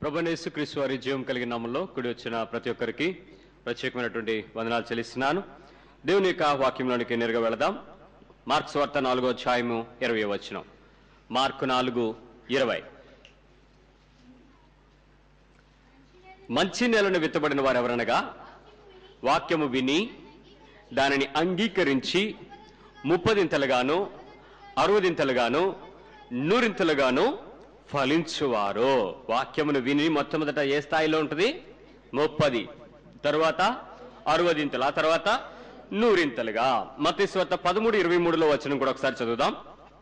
ప్రభువైన యేసుక్రీస్తు వారి జీవం కలిగిన నామములో కూడి వచ్చిన ప్రతి ఒక్కరికి ప్రత్యేకమైనటువంటి వందనాలు చెల్లిస్తున్నాను. దేవుని యొక్క వాక్యంలోనికి నేరుగా వెళదాం. మార్కు సువార్త 4వ అధ్యాయము 20వ వచనం. మార్కు 4:20. మంచి నేలను విత్తబడిన వారు ఎవరనగా వాక్యము విని దానిని అంగీకరించి 30ంతలుగాను 60ంతలుగాను 100ంతలుగాను ఫలించువారు. వాక్యమును విని మొట్టమొదట ఏ స్థాయిలో ఉంటుంది? 30, తరువాత 60ంతలు, ఆ తర్వాత 100ంతలుగా. మత్తయి సువార్త 13:23 వచనం కూడా ఒకసారి చదువుదాం.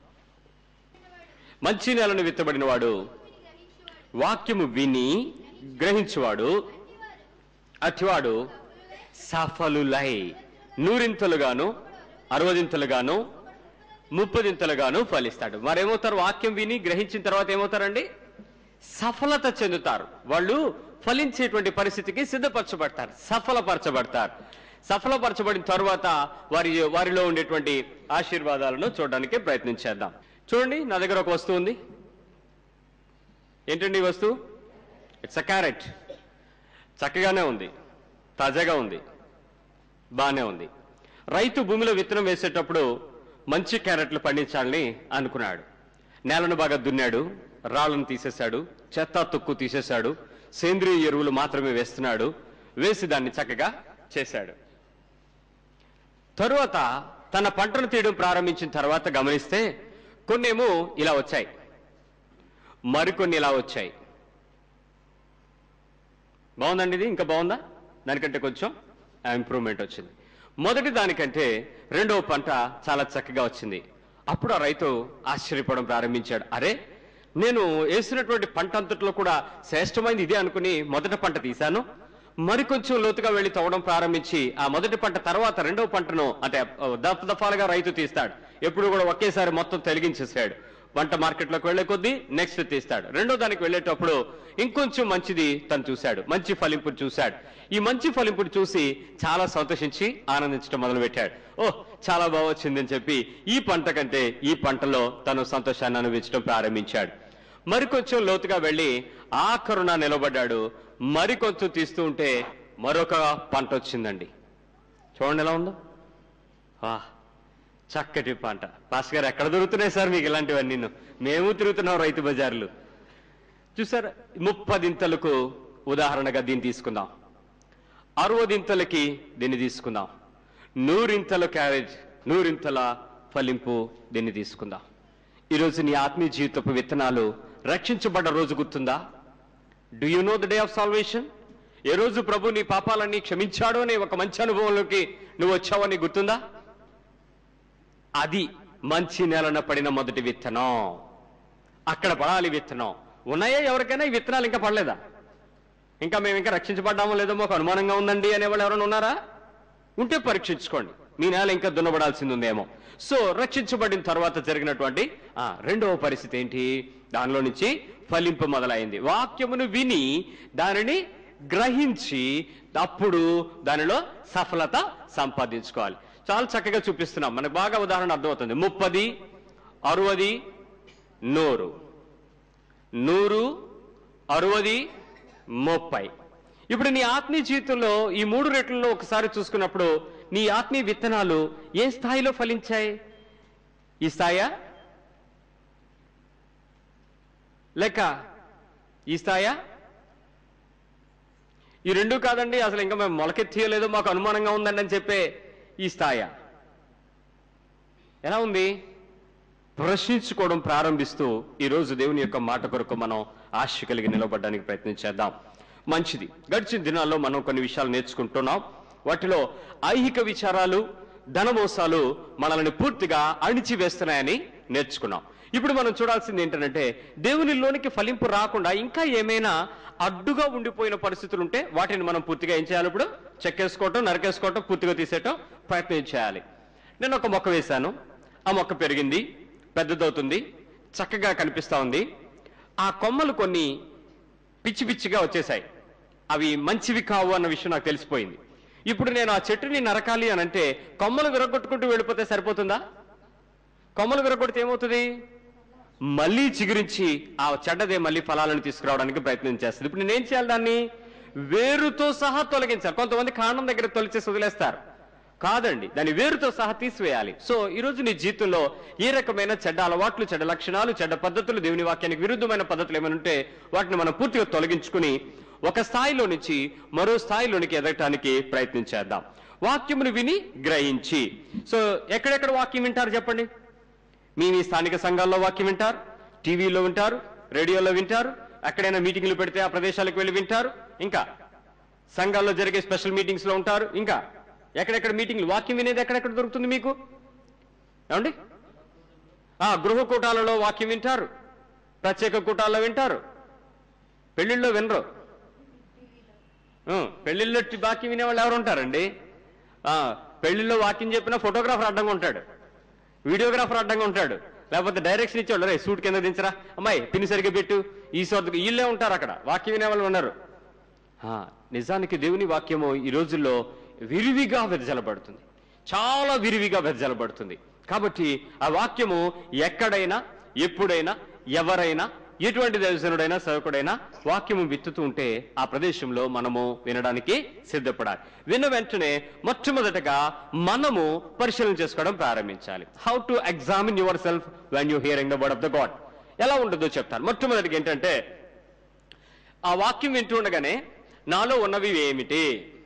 మంచి నేలను విత్తబడిన వాడు వాక్యము విని గ్రహించువాడు, అటివాడు సఫలులై 100ంతలుగాను 60ంతలుగాను 30ంతలుగాను ఫలిస్తాడు. మరేమవుతారు? వాక్యం విని గ్రహించిన తర్వాత ఏమవుతారండి? సఫలత చెందుతారు. వాళ్ళు ఫలించేటువంటి పరిస్థితికి సిద్ధపరచబడతారు, సఫలపరచబడతారు. సఫలపరచబడిన తర్వాత వారిలో ఉండేటువంటి ఆశీర్వాదాలను చూడడానికి ప్రయత్నించేద్దాం. చూడండి, నా దగ్గర ఒక వస్తువు ఉంది. ఏంటండి ఈ వస్తువు? It's a carrot. చక్కగానే ఉంది, తాజాగా ఉంది, బాగానే ఉంది. రైతు భూమిలో విత్తనం వేసేటప్పుడు మంచి క్యారెట్లు పండించాలని అనుకున్నాడు. నేలను బాగా దున్నాడు, రాళ్లను తీసేశాడు, చెత్త తొక్కు తీసేశాడు, సేంద్రియ ఎరువులు మాత్రమే వేస్తున్నాడు. వేసి దాన్ని చక్కగా చేశాడు. తరువాత తన పంటను తీయడం ప్రారంభించిన తర్వాత గమనిస్తే కొన్నేమో ఇలా వచ్చాయి, మరికొన్ని ఇలా వచ్చాయి. బాగుందండి ఇది? ఇంకా బాగుందా? దానికంటే కొంచెం ఇంప్రూవ్మెంట్ వచ్చింది. మొదటి దానికంటే రెండవ పంట చాలా చక్కగా వచ్చింది. అప్పుడు ఆ రైతు ఆశ్చర్యపోవడం ప్రారంభించాడు. అరే, నేను వేసినటువంటి పంట అంతట్లో కూడా శ్రేష్టమైనది ఇదే అనుకుని మొదటి పంట తీశాను. మరికొంచెం లోతుగా వెళ్లి తవ్వడం ప్రారంభించి ఆ మొదటి పంట తర్వాత రెండవ పంటను అంటే దఫాలుగా రైతు తీస్తాడు. ఎప్పుడు కూడా ఒకేసారి మొత్తం తొలగించేసాడు. పంట మార్కెట్లోకి వెళ్లే కొద్దీ నెక్స్ట్ తీస్తాడు. రెండో దానికి వెళ్ళేటప్పుడు ఇంకొంచెం మంచిది తను చూశాడు, మంచి ఫలింపుడు చూశాడు. ఈ మంచి ఫలింపుడు చూసి చాలా సంతోషించి ఆనందించడం మొదలుపెట్టాడు. ఓహ్, చాలా బాగా వచ్చిందని చెప్పి ఈ పంట కంటే ఈ పంటలో తను సంతోషాన్ని అనుభవించడం ప్రారంభించాడు. మరికొంచెం లోతుగా వెళ్ళి ఆఖరున నిలబడ్డాడు. మరికొంచెం తీస్తూ ఉంటే మరొక పంట వచ్చిందండి. చూడండి ఎలా ఉందో. చక్కటి పంట. పాస్ గారు, ఎక్కడ దొరుకుతున్నాయి సార్ మీకు ఇలాంటివన్నీ? మేము తిరుగుతున్నాం రైతు బజార్లు. చూసారా, 30ంతలకు ఉదాహరణగా దీన్ని తీసుకుందాం, 60ంతలకి దీన్ని తీసుకుందాం, 100ంతల క్యారేజ్, 100ంతల ఫలింపు దీన్ని తీసుకుందాం. ఈరోజు నీ ఆత్మీయ జీవితపు విత్తనాలు రక్షించబడ్డ రోజు గుర్తుందా? Do you know the day of salvation? ఏ రోజు ప్రభు నీ పాపాలన్నీ క్షమించాడో అనే ఒక మంచి అనుభవంలోకి నువ్వు వచ్చావని గుర్తుందా? అది మంచి నేలన పడిన మొదటి విత్తనం. అక్కడ పడాలి విత్తనం. ఉన్నాయా ఎవరికైనా ఈ విత్తనాలు? ఇంకా పడలేదా? ఇంకా మేము ఇంకా రక్షించబడ్డామో లేదో మాకు అనుమానంగా ఉందండి అనేవాళ్ళు ఎవరైనా ఉన్నారా? ఉంటే పరీక్షించుకోండి, మీ నేల ఇంకా దున్నబడాల్సింది ఉందేమో. సో రక్షించబడిన తర్వాత జరిగినటువంటి రెండవ పరిస్థితి ఏంటి? దానిలో నుంచి ఫలింపు మొదలైంది. వాక్యమును విని దానిని గ్రహించి అప్పుడు దానిలో సఫలత సంపాదించుకోవాలి. చాలా చక్కగా చూపిస్తున్నాం, మనకు బాగా ఉదాహరణ అర్థమవుతుంది. 30, 60, 100, 100, 60, 30. ఇప్పుడు నీ ఆత్మీయ జీవితంలో ఈ 3 రెట్లలో ఒకసారి చూసుకున్నప్పుడు నీ ఆత్మీయ విత్తనాలు ఏ స్థాయిలో ఫలించాయి? ఈ స్థాయా లేక ఈ స్థాయా? ఈ రెండు కాదండి, అసలు ఇంకా మేము మొలకెత్తలేదో మాకు అనుమానంగా ఉందండి అని చెప్పే ఈ స్థాయా? ఎలా ఉంది? ప్రశ్నించుకోవడం ప్రారంభిస్తూ ఈరోజు దేవుని యొక్క మాట కొరకు మనం ఆశ కలిగి నిలబడడానికి ప్రయత్నించేద్దాం. మంచిది. గడిచిన దినాల్లో మనం కొన్ని విషయాలు నేర్చుకుంటున్నాం. వాటిలో ఐహిక విచారాలు, ధనమోసాలు మనల్ని పూర్తిగా అణిచివేస్తున్నాయని నేర్చుకున్నాం. ఇప్పుడు మనం చూడాల్సింది ఏంటంటే దేవునిలోనికి ఫలింపు రాకుండా ఇంకా ఏమైనా అడ్డుగా ఉండిపోయిన పరిస్థితులు ఉంటే వాటిని మనం పూర్తిగా ఏం చేయాలి? ఇప్పుడు చెక్కేసుకోవటం, నరికేసుకోవటం, పూర్తిగా తీసేయటం ప్రయత్నం చేయాలి. నేను ఒక మొక్క వేశాను, ఆ మొక్క పెరిగింది, పెద్దదవుతుంది, చక్కగా కనిపిస్తా ఉంది. ఆ కొమ్మలు కొన్ని పిచ్చి పిచ్చిగా వచ్చేసాయి. అవి మంచివి కావు అన్న విషయం నాకు తెలిసిపోయింది. ఇప్పుడు నేను ఆ చెట్టుని నరకాలి అని అంటే కొమ్మలు విరగొట్టుకుంటూ వెళ్ళిపోతే సరిపోతుందా? కొమ్మలు విరగొడితే ఏమవుతుంది? మళ్ళీ చిగురించి ఆ చెడ్డదే మళ్ళీ ఫలాలను తీసుకురావడానికి ప్రయత్నం చేస్తుంది. ఇప్పుడు నేనేం చేయాలి? దాన్ని వేరుతో సహా తొలగించాలి. కొంతమంది కాండం దగ్గర తొలిచేసి వదిలేస్తారు. కాదండి, దాన్ని వేరుతో సహా తీసివేయాలి. సో ఈరోజు నీ జీవితంలో ఏ రకమైన చెడ్డ అలవాట్లు, చెడ్డ లక్షణాలు, చెడ్డ పద్ధతులు, దేవుని వాక్యానికి విరుద్ధమైన పద్ధతులు ఏమైనా ఉంటే వాటిని మనం పూర్తిగా తొలగించుకుని ఒక స్థాయిలో నుంచి మరో స్థాయిలోనికి ఎదగటానికి ప్రయత్నం చేద్దాం. వాక్యమును విని గ్రహించి. సో ఎక్కడెక్కడ వాక్యం వింటారు చెప్పండి? మీ స్థానిక సంఘాల్లో వాక్యం వింటారు, టీవీలో వింటారు, రేడియోలో వింటారు, ఎక్కడైనా మీటింగ్లు పెడితే ఆ ప్రదేశాలకు వెళ్ళి వింటారు, ఇంకా సంఘాల్లో జరిగే స్పెషల్ మీటింగ్స్ లో ఉంటారు, ఇంకా ఎక్కడెక్కడ మీటింగ్లు. వాక్యం వినేది ఎక్కడెక్కడ దొరుకుతుంది మీకు? ఏమండి? గృహ కూటాలలో వాక్యం వింటారు, ప్రత్యేక కూటాల్లో వింటారు, పెళ్లిళ్ళలో వినరు. పెళ్లిళ్ళలో వాక్యం వినేవాళ్ళు ఎవరు ఉంటారండి? పెళ్లిళ్ళలో వాక్యం చెప్పినా ఫోటోగ్రాఫర్ అడ్డంగా ఉంటాడు, వీడియోగ్రాఫర్ అడ్డంగా ఉంటాడు, లేకపోతే డైరెక్షన్ ఇచ్చేవాళ్ళు, రే సూట్ కింద దించరా, అమ్మాయి పిన్ని సరిగ్గా పెట్టు, ఈ సోదకు వీళ్ళే ఉంటారు అక్కడ. వాక్యం వినేవాళ్ళు ఉన్నారు. నిజానికి దేవుని వాక్యము ఈ రోజుల్లో విరివిగా వెదజల్లబడుతుంది, చాలా విరివిగా వెదజల్లబడుతుంది. కాబట్టి ఆ వాక్యము ఎక్కడైనా, ఎప్పుడైనా, ఎవరైనా, ఎటువంటి దైవజనుడైనా, సేవకుడైనా వాక్యము విత్తుతూ ఉంటే ఆ ప్రదేశంలో మనము వినడానికి సిద్ధపడాలి. విన్న వెంటనే మొట్టమొదటగా మనము పరిశీలన చేసుకోవడం ప్రారంభించాలి. How to examine yourself when you hearing the word of the God. ఎలా ఉంటుందో చెప్తాను. మొట్టమొదటిగా ఏంటంటే, ఆ వాక్యం వింటూ ఉండగానే నాలో ఉన్నవి ఏమిటి,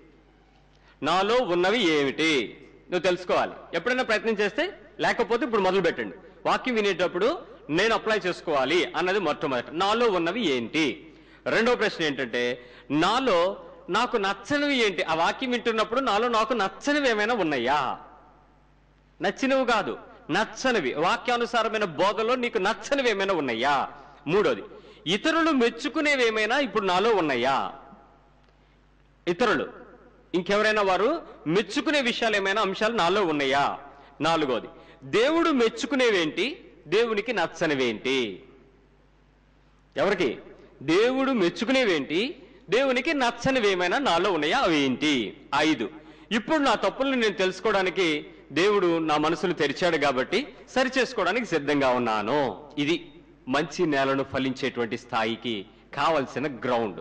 నాలో ఉన్నవి ఏమిటి నువ్వు తెలుసుకోవాలి. ఎప్పుడైనా ప్రయత్నం చేస్తే, లేకపోతే ఇప్పుడు మొదలు పెట్టండి. వాక్యం వినేటప్పుడు నేను అప్లై చేసుకోవాలి అన్నది మొట్టమొదటి. నాలో ఉన్నవి ఏంటి? రెండో ప్రశ్న ఏంటంటే, నాలో నాకు నచ్చనివి ఏంటి? ఆ వాక్యం వింటున్నప్పుడు నాలో నాకు నచ్చనివి ఏమైనా ఉన్నాయా? నచ్చినవి కాదు, నచ్చనివి, వాక్యానుసారమైన బోధలో నీకు నచ్చనివి ఏమైనా ఉన్నాయా? మూడోది, ఇతరులు మెచ్చుకునేవి ఏమైనా ఇప్పుడు నాలో ఉన్నాయా? ఇతరులు ఇంకెవరైనా వారు మెచ్చుకునే విషయాలు ఏమైనా అంశాలు నాలో ఉన్నాయా? నాలుగోది, దేవుడు మెచ్చుకునేవేంటి, దేవునికి నచ్చనివేంటి? ఎవరికి? దేవుడు మెచ్చుకునేవేంటి, దేవునికి నచ్చనివేమైనా నాలో ఉన్నాయా, అవి ఏంటి? 5, ఇప్పుడు నా తప్పులను నేను తెలుసుకోవడానికి దేవుడు నా మనసును తెరిచాడు కాబట్టి సరి చేసుకోవడానికి సిద్ధంగా ఉన్నాను. ఇది మంచి నేలను ఫలించేటువంటి స్థాయికి కావలసిన గ్రౌండ్.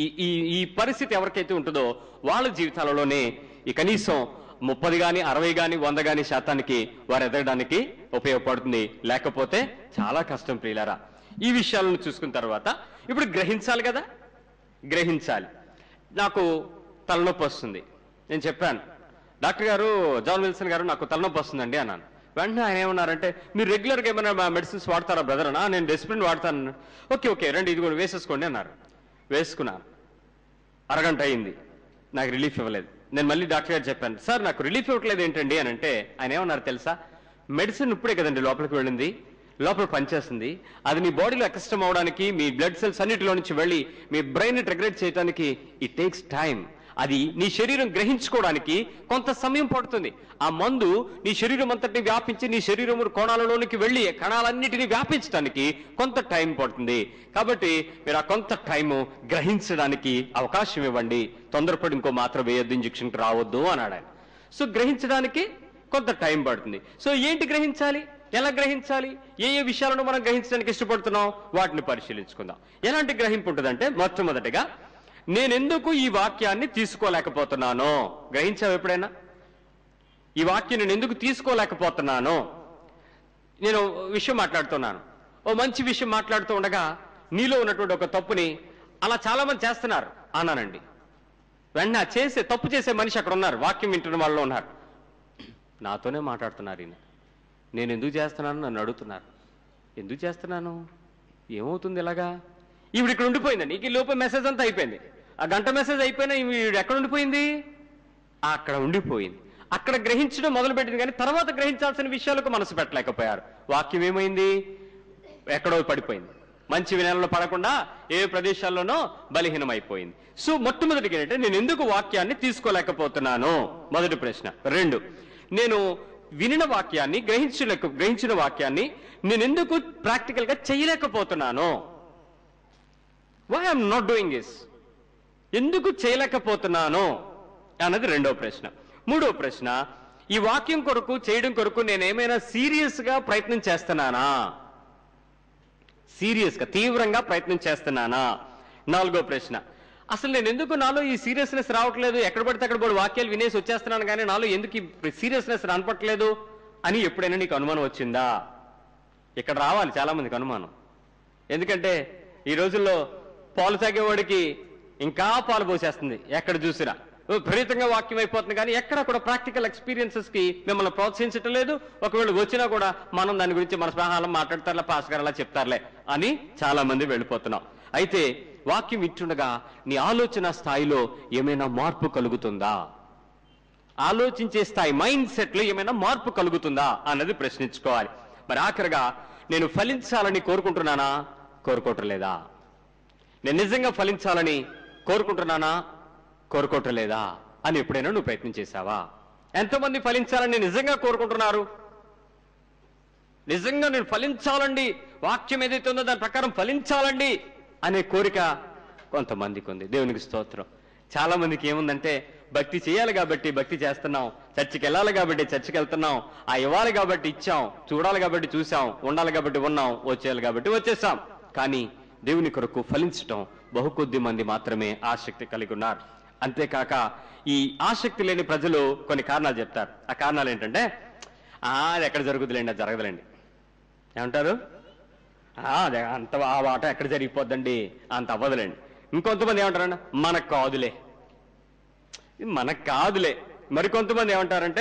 ఈ పరిస్థితి ఎవరికైతే ఉంటుందో వాళ్ళ జీవితాలలోనే ఈ కనీసం 30 గాని 60 గాని 100 గాని శాతానికి వారు ఎదగడానికి ఉపయోగపడుతుంది. లేకపోతే చాలా కష్టం ప్రియులారా. ఈ విషయాలను చూసుకున్న తర్వాత ఇప్పుడు గ్రహించాలి కదా, గ్రహించాలి. నాకు తలనొప్పి వస్తుంది, నేను చెప్పాను డాక్టర్ గారు, జాన్ విల్సన్ గారు, నాకు తలనొప్పి వస్తుందండి అన్నాను. వెంటనే ఆయన ఏమన్నారంటే, మీరు రెగ్యులర్గా ఏమైనా మెడిసిన్స్ వాడతారా బ్రదర్ అన్నా? నేను డెస్ప్రిన్ వాడతాను. ఓకే రండి, ఇది కూడా వేసేసుకోండి అన్నారు. వేసుకున్నాను. అరగంట అయింది, నాకు రిలీఫ్ ఇవ్వలేదు. నేను మళ్ళీ డాక్టర్ గారు చెప్పాను, సార్ నాకు రిలీఫ్ ఇవ్వట్లేదు ఏంటండి అని అంటే ఆయన ఏమన్నారు తెలుసా? మెడిసిన్ ఇప్పుడే కదండి లోపలికి వెళ్ళింది, లోపల పనిచేస్తుంది, అది నీ బాడీలో ఎక్స్టమ్ అవడానికి, మీ బ్లడ్ సెల్స్ అన్నిటిలో నుంచి వెళ్ళి మీ బ్రెయిన్ ట్రిగరేట్ చేయడానికి ఇట్ టేక్స్ టైం. అది నీ శరీరం గ్రహించుకోవడానికి కొంత సమయం పడుతుంది. ఆ మందు నీ శరీరం అంతటిని వ్యాపించి నీ శరీరం కోణాలలోనికి వెళ్ళి కణాలన్నిటినీ వ్యాపించడానికి కొంత టైం పడుతుంది. కాబట్టి మీరు ఆ కొంత టైము గ్రహించడానికి అవకాశం ఇవ్వండి, తొందరపడి ఇంకో మాత్రం వేయొద్దు, ఇంజక్షన్కి రావద్దు అన్నాడు ఆయన. సో గ్రహించడానికి కొంత టైం పడుతుంది. సో ఏంటి గ్రహించాలి, ఎలా గ్రహించాలి, ఏ విషయాలను మనం గ్రహించడానికి ఇష్టపడుతున్నాం వాటిని పరిశీలించుకుందాం. ఎలాంటి గ్రహింపు ఉంటుందంటే, మొట్టమొదటిగా నేనెందుకు ఈ వాక్యాన్ని తీసుకోలేకపోతున్నానో గ్రహించావు ఎప్పుడైనా? ఈ వాక్యం నేను ఎందుకు తీసుకోలేకపోతున్నానో. నేను విషయం మాట్లాడుతున్నాను, ఓ మంచి విషయం మాట్లాడుతూ ఉండగా నీలో ఉన్నటువంటి ఒక తప్పుని అలా చాలా మంది చేస్తున్నారు అన్నానండి. వెంటనే తప్పు చేసే మనిషి అక్కడ ఉన్నారు, వాక్యం వింటున్న వాళ్ళు ఉన్నారు. నాతోనే మాట్లాడుతున్నారు ఈయన, నేను ఎందుకు చేస్తున్నాను నన్ను అడుగుతున్నారు. ఎందుకు చేస్తున్నాను, ఏమవుతుంది ఇలాగా? ఈవిడ ఇక్కడ ఉండిపోయిందండి, ఈ లోపల మెసేజ్ అంతా అయిపోయింది. ఆ గంట మెసేజ్ అయిపోయినా ఈవిడ ఎక్కడ ఉండిపోయింది? అక్కడ ఉండిపోయింది. అక్కడ గ్రహించడం మొదలుపెట్టింది, కానీ తర్వాత గ్రహించాల్సిన విషయాలకు మనసు పెట్టలేకపోయారు. వాక్యం ఏమైంది? ఎక్కడో పడిపోయింది. మంచి వినయంలో పడకుండా ఏ ప్రదేశాల్లోనో బలహీనమైపోయింది. సో మొట్టమొదటిగా ఏంటంటే, నేను ఎందుకు వాక్యాన్ని తీసుకోలేకపోతున్నాను? మొదటి ప్రశ్న. 2, నేను వినిన వాక్యాన్ని, గ్రహించిన వాక్యాన్ని నేను ఎందుకు ప్రాక్టికల్ గా చేయలేకపోతున్నాను? Why I'm not doing this? ఎందుకు చేయలేకపోతున్నాను అన్నది రెండో ప్రశ్న. మూడో ప్రశ్న, ఈ వాక్యం కొరకు చేయడం కొరకు నేనేమైనా సీరియస్ గా ప్రయత్నం చేస్తున్నానా? సీరియస్గా తీవ్రంగా ప్రయత్నం చేస్తున్నానా? 4వ ప్రశ్న, అసలు నేను ఎందుకు నాలో ఈ సీరియస్నెస్ రావట్లేదు? ఎక్కడ పడితే అక్కడ పడి వాక్యాలు వినేసి వచ్చేస్తున్నాను, కానీ నాలో ఎందుకు ఈ సీరియస్నెస్ రానపట్లేదు అని ఎప్పుడైనా నీకు అనుమానం వచ్చిందా? ఇక్కడ రావాలి చాలా మందికి అనుమానం. ఎందుకంటే ఈ రోజుల్లో పాలు తాగేవాడికి ఇంకా పాలు పోసేస్తుంది, ఎక్కడ చూసినా విపరీతంగా వాక్యం అయిపోతుంది, కానీ ఎక్కడ కూడా ప్రాక్టికల్ ఎక్స్పీరియన్సెస్ కి మిమ్మల్ని ప్రోత్సహించటం లేదు. ఒకవేళ వచ్చినా కూడా మనం దాని గురించి మన స్నేహాలను మాట్లాడతారులే, పాస్ గారు అలా చెప్తారులే అని చాలా మంది వెళ్ళిపోతున్నాం. అయితే వాక్యం ఇట్టుండగా నీ ఆలోచన స్థాయిలో ఏమైనా మార్పు కలుగుతుందా? ఆలోచించే స్థాయి, మైండ్ సెట్ లో ఏమైనా మార్పు కలుగుతుందా అన్నది ప్రశ్నించుకోవాలి. మరి ఆఖరిగా, నేను ఫలించాలని కోరుకుంటున్నానా, కోరుకోవట్లేదా? నేను నిజంగా ఫలించాలని కోరుకుంటున్నానా, కోరుకోవట్లేదా అని ఎప్పుడైనా నువ్వు ప్రయత్నం చేశావా? ఎంతమంది ఫలించాలని నిజంగా కోరుకుంటున్నారు? నిజంగా నేను ఫలించాలండి, వాక్యం ఏదైతే ఉందో దాని ప్రకారం ఫలించాలండి అనే కోరిక కొంతమందికి ఉంది. దేవునికి స్తోత్రం. చాలా మందికి ఏముందంటే, భక్తి చేయాలి కాబట్టి భక్తి చేస్తున్నాం, చర్చికి వెళ్ళాలి కాబట్టి చర్చికి వెళ్తున్నాం, ఆ ఇవ్వాలి కాబట్టి ఇచ్చాం, చూడాలి కాబట్టి చూసాం, ఉండాలి కాబట్టి ఉన్నాం, వచ్చేయాలి కాబట్టి వచ్చేసాం. కానీ దేవుని కొరకు ఫలించటం బహు కొద్ది మంది మాత్రమే ఆసక్తి కలిగి ఉన్నారు. అంతేకాక ఈ ఆసక్తి లేని ప్రజలు కొన్ని కారణాలు చెప్తారు. ఆ కారణాలు ఏంటంటే, అది ఎక్కడ జరుగుతులేండి, అది జరగదులేండి. ఏమంటారు? అదే అంత ఆ వాట ఎక్కడ జరిగిపోద్దండి, అంత అవ్వదులేండి. ఇంకొంతమంది ఏమంటారంటే, మనకు కాదులే, మనకు కాదులే. మరికొంతమంది ఏమంటారంటే,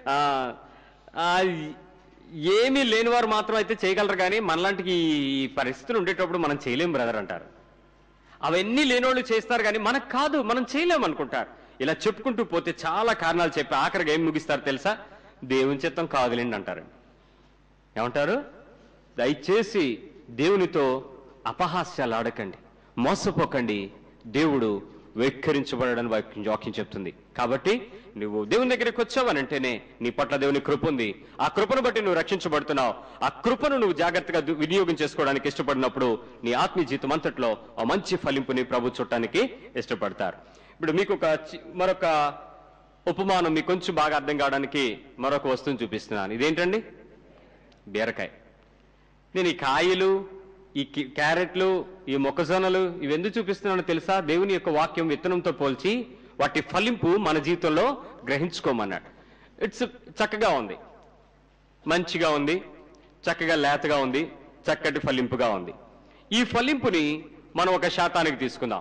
ఏమీ లేని వారు మాత్రం అయితే చేయగలరు, కానీ మనలాంటి ఈ పరిస్థితులు ఉండేటప్పుడు మనం చేయలేం బ్రదర్ అంటారు. అవన్నీ లేనోళ్ళు చేస్తారు, కానీ మనకు కాదు, మనం చేయలేము అనుకుంటారు. ఇలా చెప్పుకుంటూ పోతే చాలా కారణాలు చెప్పి ఆఖరికి ఏం ముగిస్తారు తెలుసా? దేవుని చిత్తం కాదులేండి అంటారండి. ఏమంటారు? దయచేసి దేవునితో అపహాస్యాలు ఆడకండి, మోసపోకండి. దేవుడు వెక్కరించబడని వాక్యం చెప్తుంది. కాబట్టి నువ్వు దేవుని దగ్గరికి వచ్చావనంటేనే నీ పట్ల దేవుని కృప ఉంది. ఆ కృపను బట్టి నువ్వు రక్షించబడుతున్నావు. ఆ కృపను నువ్వు జాగ్రత్తగా వినియోగం చేసుకోవడానికి ఇష్టపడినప్పుడు నీ ఆత్మీయ జీవితం అంతట్లో ఆ మంచి ఫలింపుని ప్రభు చూడటానికి ఇష్టపడతారు. ఇప్పుడు మీకు మరొక ఉపమానం మీకు కొంచెం బాగా అర్థం కావడానికి మరొక వస్తువుని చూపిస్తున్నాను. ఇదేంటండి? బీరకాయ. నేను ఈ కాయలు, ఈ క్యారెట్లు, ఈ మొక్కజొన్నలు ఇవెందుకు చూపిస్తున్నానో తెలుసా? దేవుని యొక్క వాక్యం విత్తనంతో పోల్చి వాటి ఫలింపు మన జీవితంలో గ్రహించుకోమన్నాడు. చక్కగా ఉంది, మంచిగా ఉంది, చక్కగా లేతగా ఉంది, చక్కటి ఫలింపుగా ఉంది. ఈ ఫలింపుని మనం 1% తీసుకుందాం.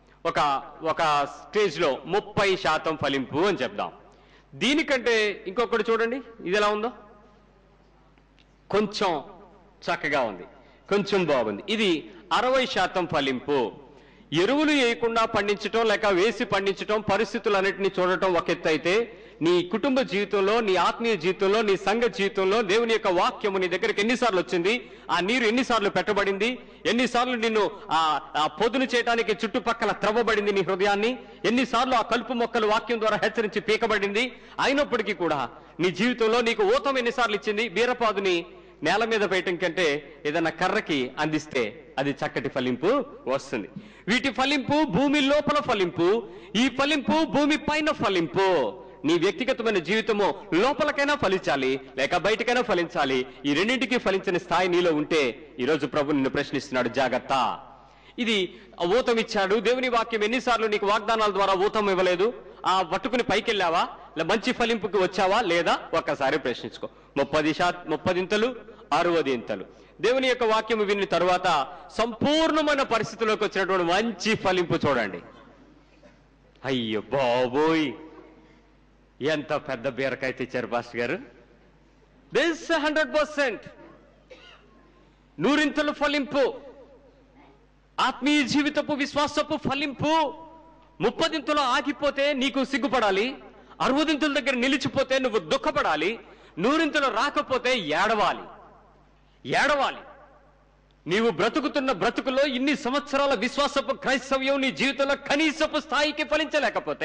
ఒక స్టేజ్లో 30% ఫలింపు అని చెప్దాం. దీనికంటే ఇంకొకటి చూడండి, ఇది ఎలా ఉందో, కొంచెం చక్కగా ఉంది, కొంచెం బాగుంది. ఇది 60% ఫలింపు. ఎరువులు వేయకుండా పండించటం లేక వేసి పండించటం, పరిస్థితులన్నింటినీ చూడటం ఒక ఎత్తు అయితే, నీ కుటుంబ జీవితంలో, నీ ఆత్మీయ జీవితంలో, నీ సంఘ జీవితంలో దేవుని యొక్క వాక్యము నీ దగ్గరికి ఎన్నిసార్లు వచ్చింది, ఆ నీరు ఎన్నిసార్లు పెట్టబడింది, ఎన్నిసార్లు నిన్ను ఆ పొదును చేయడానికి చుట్టుపక్కల త్రవ్వబడింది నీ హృదయాన్ని, ఎన్నిసార్లు ఆ కలుపు మొక్కలు వాక్యం ద్వారా హెచ్చరించి పీకబడింది. అయినప్పటికీ కూడా నీ జీవితంలో నీకు ఊతం ఎన్నిసార్లు ఇచ్చింది. బీరపాదుని నేల మీద వేయటం కంటే ఏదైనా కర్రకి అందిస్తే అది చక్కటి ఫలింపు వస్తుంది. వీటి ఫలింపు భూమి లోపల ఫలింపు, ఈ ఫలింపు భూమి పైన ఫలింపు. నీ వ్యక్తిగతమైన జీవితము లోపలకైనా ఫలించాలి లేక బయటకైనా ఫలించాలి. ఈ రెండింటికి ఫలించిన స్థాయి నీలో ఉంటే ఈరోజు ప్రభు నిన్ను ప్రశ్నిస్తున్నాడు, జాగ్రత్త. ఇది ఊతం ఇచ్చాడు. దేవుని వాక్యం ఎన్నిసార్లు నీకు వాగ్దానాల ద్వారా ఊతం ఇవ్వలేదు? ఆ పట్టుకుని పైకి వెళ్ళావా? మంచి ఫలింపుకి వచ్చావా లేదా? ఒక్కసారి ప్రశ్నించుకో. 30 60 దేవుని యొక్క వాక్యం విని తరువాత సంపూర్ణమైన పరిస్థితుల్లోకి వచ్చినటువంటి మంచి ఫలింపు చూడండి. అయ్యో బాబోయ్, ఎంత పెద్ద బీరకాయ తెచ్చారు పాస్టర్ గారు. దిస్ 100% 100 ఫలింపు, ఆత్మీయ జీవితపు విశ్వాసపు ఫలింపు. 30 ఆగిపోతే నీకు సిగ్గుపడాలి, 60 దగ్గర నిలిచిపోతే నువ్వు దుఃఖపడాలి, 100 రాకపోతే ఏడవాలి. నీవు బ్రతుకుతున్న బ్రతుకులో ఇన్ని సంవత్సరాల విశ్వాసపు క్రైస్తవ్యం నీ జీవితంలో కనీసపు స్థాయికి ఫలించలేకపోతే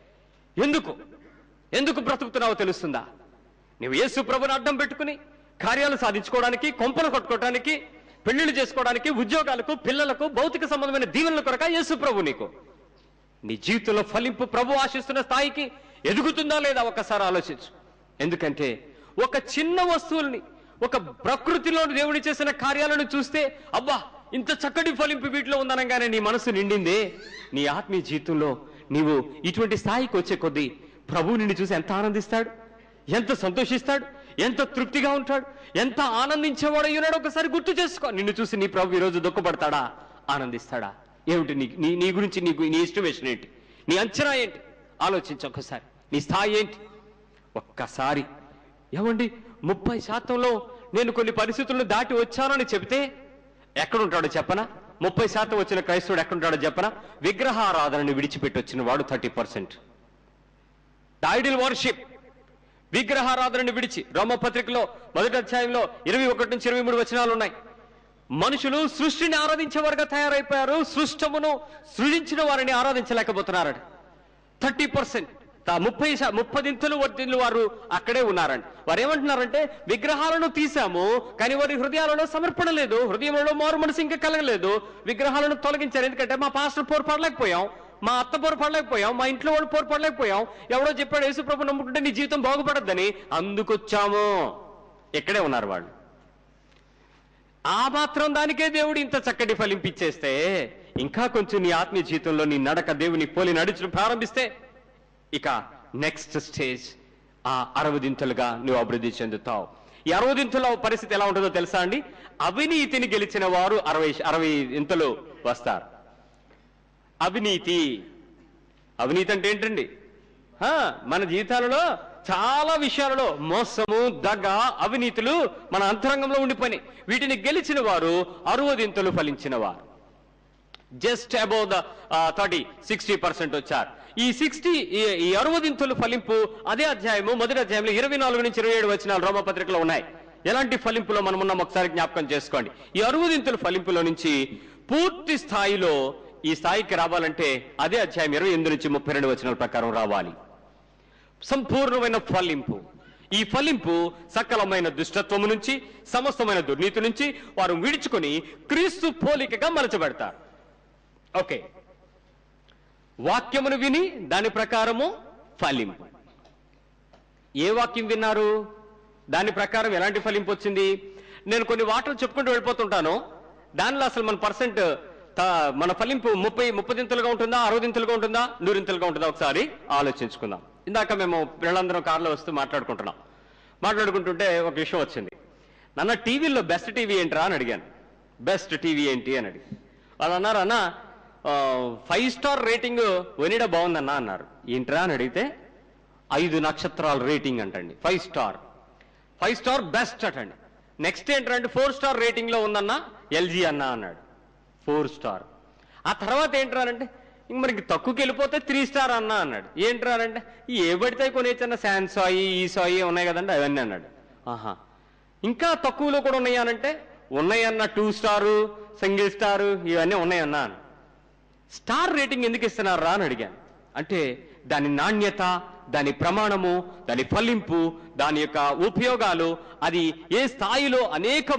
ఎందుకు బ్రతుకుతున్నావో తెలుస్తుందా? నువ్వు యేసు ప్రభుని అడ్డం పెట్టుకుని కార్యాలు సాధించుకోవడానికి, కొంపలు కొట్టుకోవడానికి, పెళ్లిళ్ళు చేసుకోవడానికి, ఉద్యోగాలకు, పిల్లలకు, భౌతిక సంబంధమైన దీవెనల కొరక యేసు ప్రభు నీకు నీ జీవితంలో ఫలింపు ప్రభు ఆశిస్తున్న స్థాయికి ఎదుగుతుందా లేదా ఒక్కసారి ఆలోచించు. ఎందుకంటే ఒక చిన్న వస్తువుల్ని, ఒక ప్రకృతిలో దేవుడు చేసిన కార్యాలను చూస్తే అబ్బా ఇంత చక్కటి ఫలింపు వీటిలో ఉందనగానే నీ మనసు నిండిందే. నీ ఆత్మీయ జీవితంలో నీవు ఇటువంటి స్థాయికి వచ్చే కొద్దీ ప్రభువు నిన్ను చూసి ఎంత ఆనందిస్తాడు, ఎంత సంతోషిస్తాడు, ఎంత తృప్తిగా ఉంటాడు, ఎంత ఆనందించేవాడు అయ్యున్నాడు. ఒకసారి గుర్తు చేసుకో. నిన్ను చూసి నీ ప్రభు ఈరోజు దుఃఖపడతాడా, ఆనందిస్తాడా? ఏమిటి నీ గురించి నీ ఎస్టిమేషన్ ఏంటి, నీ అంచనా ఏంటి? ఆలోచించు ఒకసారి. నీ స్థాయి ఏంటి ఒక్కసారి. ఏమండి 30% నేను కొన్ని పరిస్థితులను దాటి వచ్చానని చెబితే ఎక్కడుంటాడో చెప్పనా? 30% వచ్చిన క్రైస్తవుడు ఎక్కడుంటాడో చెప్పనా? విగ్రహారాధనని విడిచిపెట్టి వచ్చిన వాడు 30%. ఐడిల్ వర్షిప్, విగ్రహారాధనని విడిచి, రోమపత్రికలో 1వ అధ్యాయంలో 21 నుంచి 23 వచనాలు ఉన్నాయి. మనుషులు సృష్టిని ఆరాధించేవారుగా తయారైపోయారు, సృష్టమును సృజించిన వారిని ఆరాధించలేకపోతున్నారట. 30%, 30 వర్ధిల్లు వారు అక్కడే ఉన్నారండి. వారు ఏమంటున్నారంటే విగ్రహాలను తీసాము కానీ వారి హృదయాలలో సమర్పణ లేదు, హృదయంలో మారు మనసు ఇంకా కలగలేదు. విగ్రహాలను తొలగించారు. ఎందుకంటే మా పాస్టర్ పోరుపడలేకపోయాం, మా అత్త పోరుపడలేకపోయాం, మా ఇంట్లో వాళ్ళు పోరుపడలేకపోయాం, ఎవడో చెప్పాడు యేసు ప్రభు నమ్ముకుంటే నీ జీవితం బాగుపడద్దని, అందుకొచ్చాము. ఇక్కడే ఉన్నారు వాళ్ళు. ఆ మాత్రం దానికే దేవుడు ఇంత చక్కటి ఫలింపిచ్చేస్తే ఇంకా కొంచెం నీ ఆత్మీయ జీవితంలో నీ నడక దేవుని పోలి నడుచడం ప్రారంభిస్తే ఇక నెక్స్ట్ స్టేజ్ ఆ 60దింతలుగా నువ్వు అభివృద్ధి చెందుతావు. ఈ 60దింతల పరిస్థితి ఎలా ఉంటుందో తెలుసా అండి? అవినీతిని గెలిచిన వారు 60దింతలు వస్తారు. అవినీతి అంటే ఏంటండి? మన జీవితాలలో చాలా విషయాలలో మోసము, దగ, అవినీతులు మన అంతరంగంలో ఉండిపోయినాయి. వీటిని గెలిచిన వారు 60దింతలు ఫలించిన వారు. జస్ట్ అబౌవ్ ద 60% వచ్చారు. ఈ 60దింతలు ఫలింపు అదే అధ్యాయము 1వ అధ్యాయంలో 24 నుంచి 27 వచనాలు రోమపత్రికలో ఉన్నాయి. ఎలాంటి ఫలింపులో మనం ఉన్నాం ఒకసారి జ్ఞాపకం చేసుకోండి. ఈ 60దింతల ఫలింపులో నుంచి పూర్తి స్థాయిలో ఈ స్థాయికి రావాలంటే అదే అధ్యాయం 28 నుంచి 32 వచనాల ప్రకారం రావాలి. సంపూర్ణమైన ఫలింపు. ఈ ఫలింపు సకలమైన దుష్టత్వము నుంచి, సమస్తమైన దుర్నీతి నుంచి వారు విడుచుకొని క్రీస్తు పోలికగా మలచబెడతారు. ఓకే, వాక్యమును విని దాని ప్రకారము ఫలింపు. ఏ వాక్యం విన్నారు? దాని ప్రకారం ఎలాంటి ఫలింపు వచ్చింది? నేను కొన్ని వాటలు చెప్పుకుంటూ వెళ్ళిపోతుంటాను. దానిలో అసలు మన ఫలింపు 30దింతలుగా ఉంటుందా, 60దింతలుగా ఉంటుందా, 100దింతలుగా ఉంటుందా ఒకసారి ఆలోచించుకుందాం. ఇందాక మేము పిల్లలందరం కారులో వస్తూ మాట్లాడుకుంటుంటే ఒక విషయం వచ్చింది. నన్న టీవీలో బెస్ట్ టీవీ ఏంట్రా అని అడిగాను. బెస్ట్ టీవీ ఏంటి అని అడిగి వాళ్ళు అన్నారు, అన్న 5 స్టార్ రేటింగ్ ఒనిడా బాగుందన్నా అన్నారు. ఏంట్రా అని అడిగితే 5 నక్షత్రాల రేటింగ్ అంటండి. 5 స్టార్ బెస్ట్ అటండి. నెక్స్ట్ ఏంటంటే 4 స్టార్ రేటింగ్ లో ఉందన్నా ఎల్జీ అన్నా అన్నాడు. 4 స్టార్. ఆ తర్వాత ఏంట్రానంటే ఇంక మనకి తక్కువకి వెళ్ళిపోతే 3 స్టార్ అన్నా అన్నాడు. ఏంట్రానంటే ఏ పడితే కొనేచ్చన్న శాంసాయి, ఈసాయి ఉన్నాయి కదండి అవన్నీ అన్నాడు. ఆహా, ఇంకా తక్కువలో కూడా ఉన్నాయనంటే ఉన్నాయన్న 2 స్టారు, సింగిల్ స్టారు ఇవన్నీ ఉన్నాయన్నా. స్టార్ రేటింగ్ ఎందుకు ఇస్తున్నారా అని అడిగాను. అంటే దాని నాణ్యత, దాని ప్రమాణము, దాని ఫలింపు, దాని యొక్క ఉపయోగాలు, అది ఏ స్థాయిలో అనేక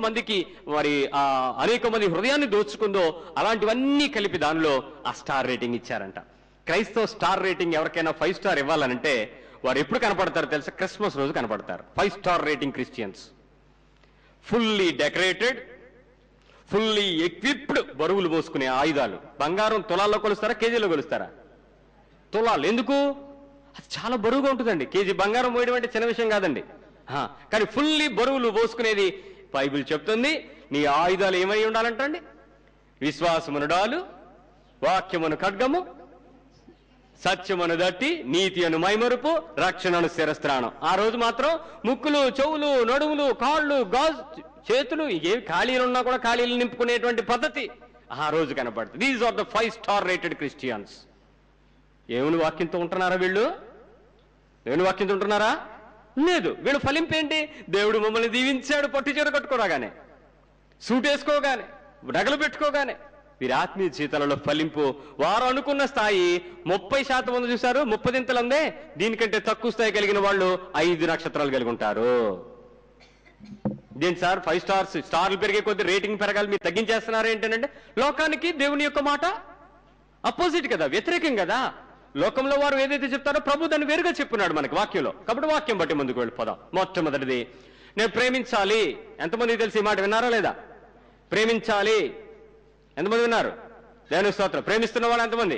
మంది హృదయాన్ని దోచుకుందో అలాంటివన్నీ కలిపి దానిలో ఆ స్టార్ రేటింగ్ ఇచ్చారంట. క్రైస్తవ స్టార్ రేటింగ్ ఎవరికైనా 5 స్టార్ ఇవ్వాలనంటే వారు ఎప్పుడు కనపడతారు తెలుసా? క్రిస్మస్ రోజు కనపడతారు. 5 star rating Christians, fully decorated, fully equipped, బరువులు పోసుకునే ఆయుధాలు. బంగారం తులాల్లో కొలుస్తారా, కేజీలో కొలుస్తారా? తులాలు. ఎందుకు? అది చాలా బరువుగా ఉంటుందండి. కేజీ బంగారం పోయడం అంటే చిన్న విషయం కాదండి. కానీ ఫుల్లీ బరువులు పోసుకునేది బైబిల్ చెప్తుంది. నీ ఆయుధాలు ఏమై ఉండాలంటండి? విశ్వాసమును డాలు, వాక్యమును ఖడ్గము, సత్యమును దట్టి, నీతి అను మైమరుపు, రక్షణను శిరస్త్రాణం. ఆ రోజు మాత్రం ముక్కులు, చెవులు, నడుములు, కాళ్ళు, చేతులు ఏవి ఖాళీలు ఉన్నా కూడా ఖాళీలు నింపుకునేటువంటి పద్ధతి ఆ రోజు కనపడుతుంది. These are the 5 star rated Christians. ఏముని వాక్యంతో ఉంటున్నారా వీళ్ళు? ఏముని వాక్యంతో ఉంటున్నారా? లేదు. వీళ్ళు ఫలింపు ఏంటి? దేవుడు మమ్మల్ని దీవించాడు, పట్టు చీర కట్టుకోరాగానే, సూట్ వేసుకోగానే, నగలు పెట్టుకోగానే. వీరి ఆత్మీయ జీవితాలలో ఫలింపు వారు అనుకున్న స్థాయి 30% మంది చూశారు. 30దింతలు అందే. దీనికంటే తక్కువ స్థాయి కలిగిన వాళ్ళు 5 నక్షత్రాలు కలిగి ఉంటారు. దేని సార్ 5 స్టార్లు పెరిగే కొద్ది రేటింగ్ పెరగాలి, మీరు తగ్గించేస్తున్నారు ఏంటంటే లోకానికి దేవుని యొక్క మాట అపోజిట్ కదా, వ్యతిరేకం కదా. లోకంలో వారు ఏదైతే చెప్తారో ప్రభు దాన్ని వేరుగా చెప్పున్నాడు మనకి వాక్యంలో. కాబట్టి వాక్యం బట్టి ముందుకు వెళ్ళిపోదాం. మొట్టమొదటిది నేను ప్రేమించాలి. ఎంతమందికి తెలిసి ఈ మాట విన్నారా లేదా? ప్రేమించాలి ఎంతమంది విన్నారు? దేవుని స్తోత్రం. ప్రేమిస్తున్న వాళ్ళు ఎంతమంది?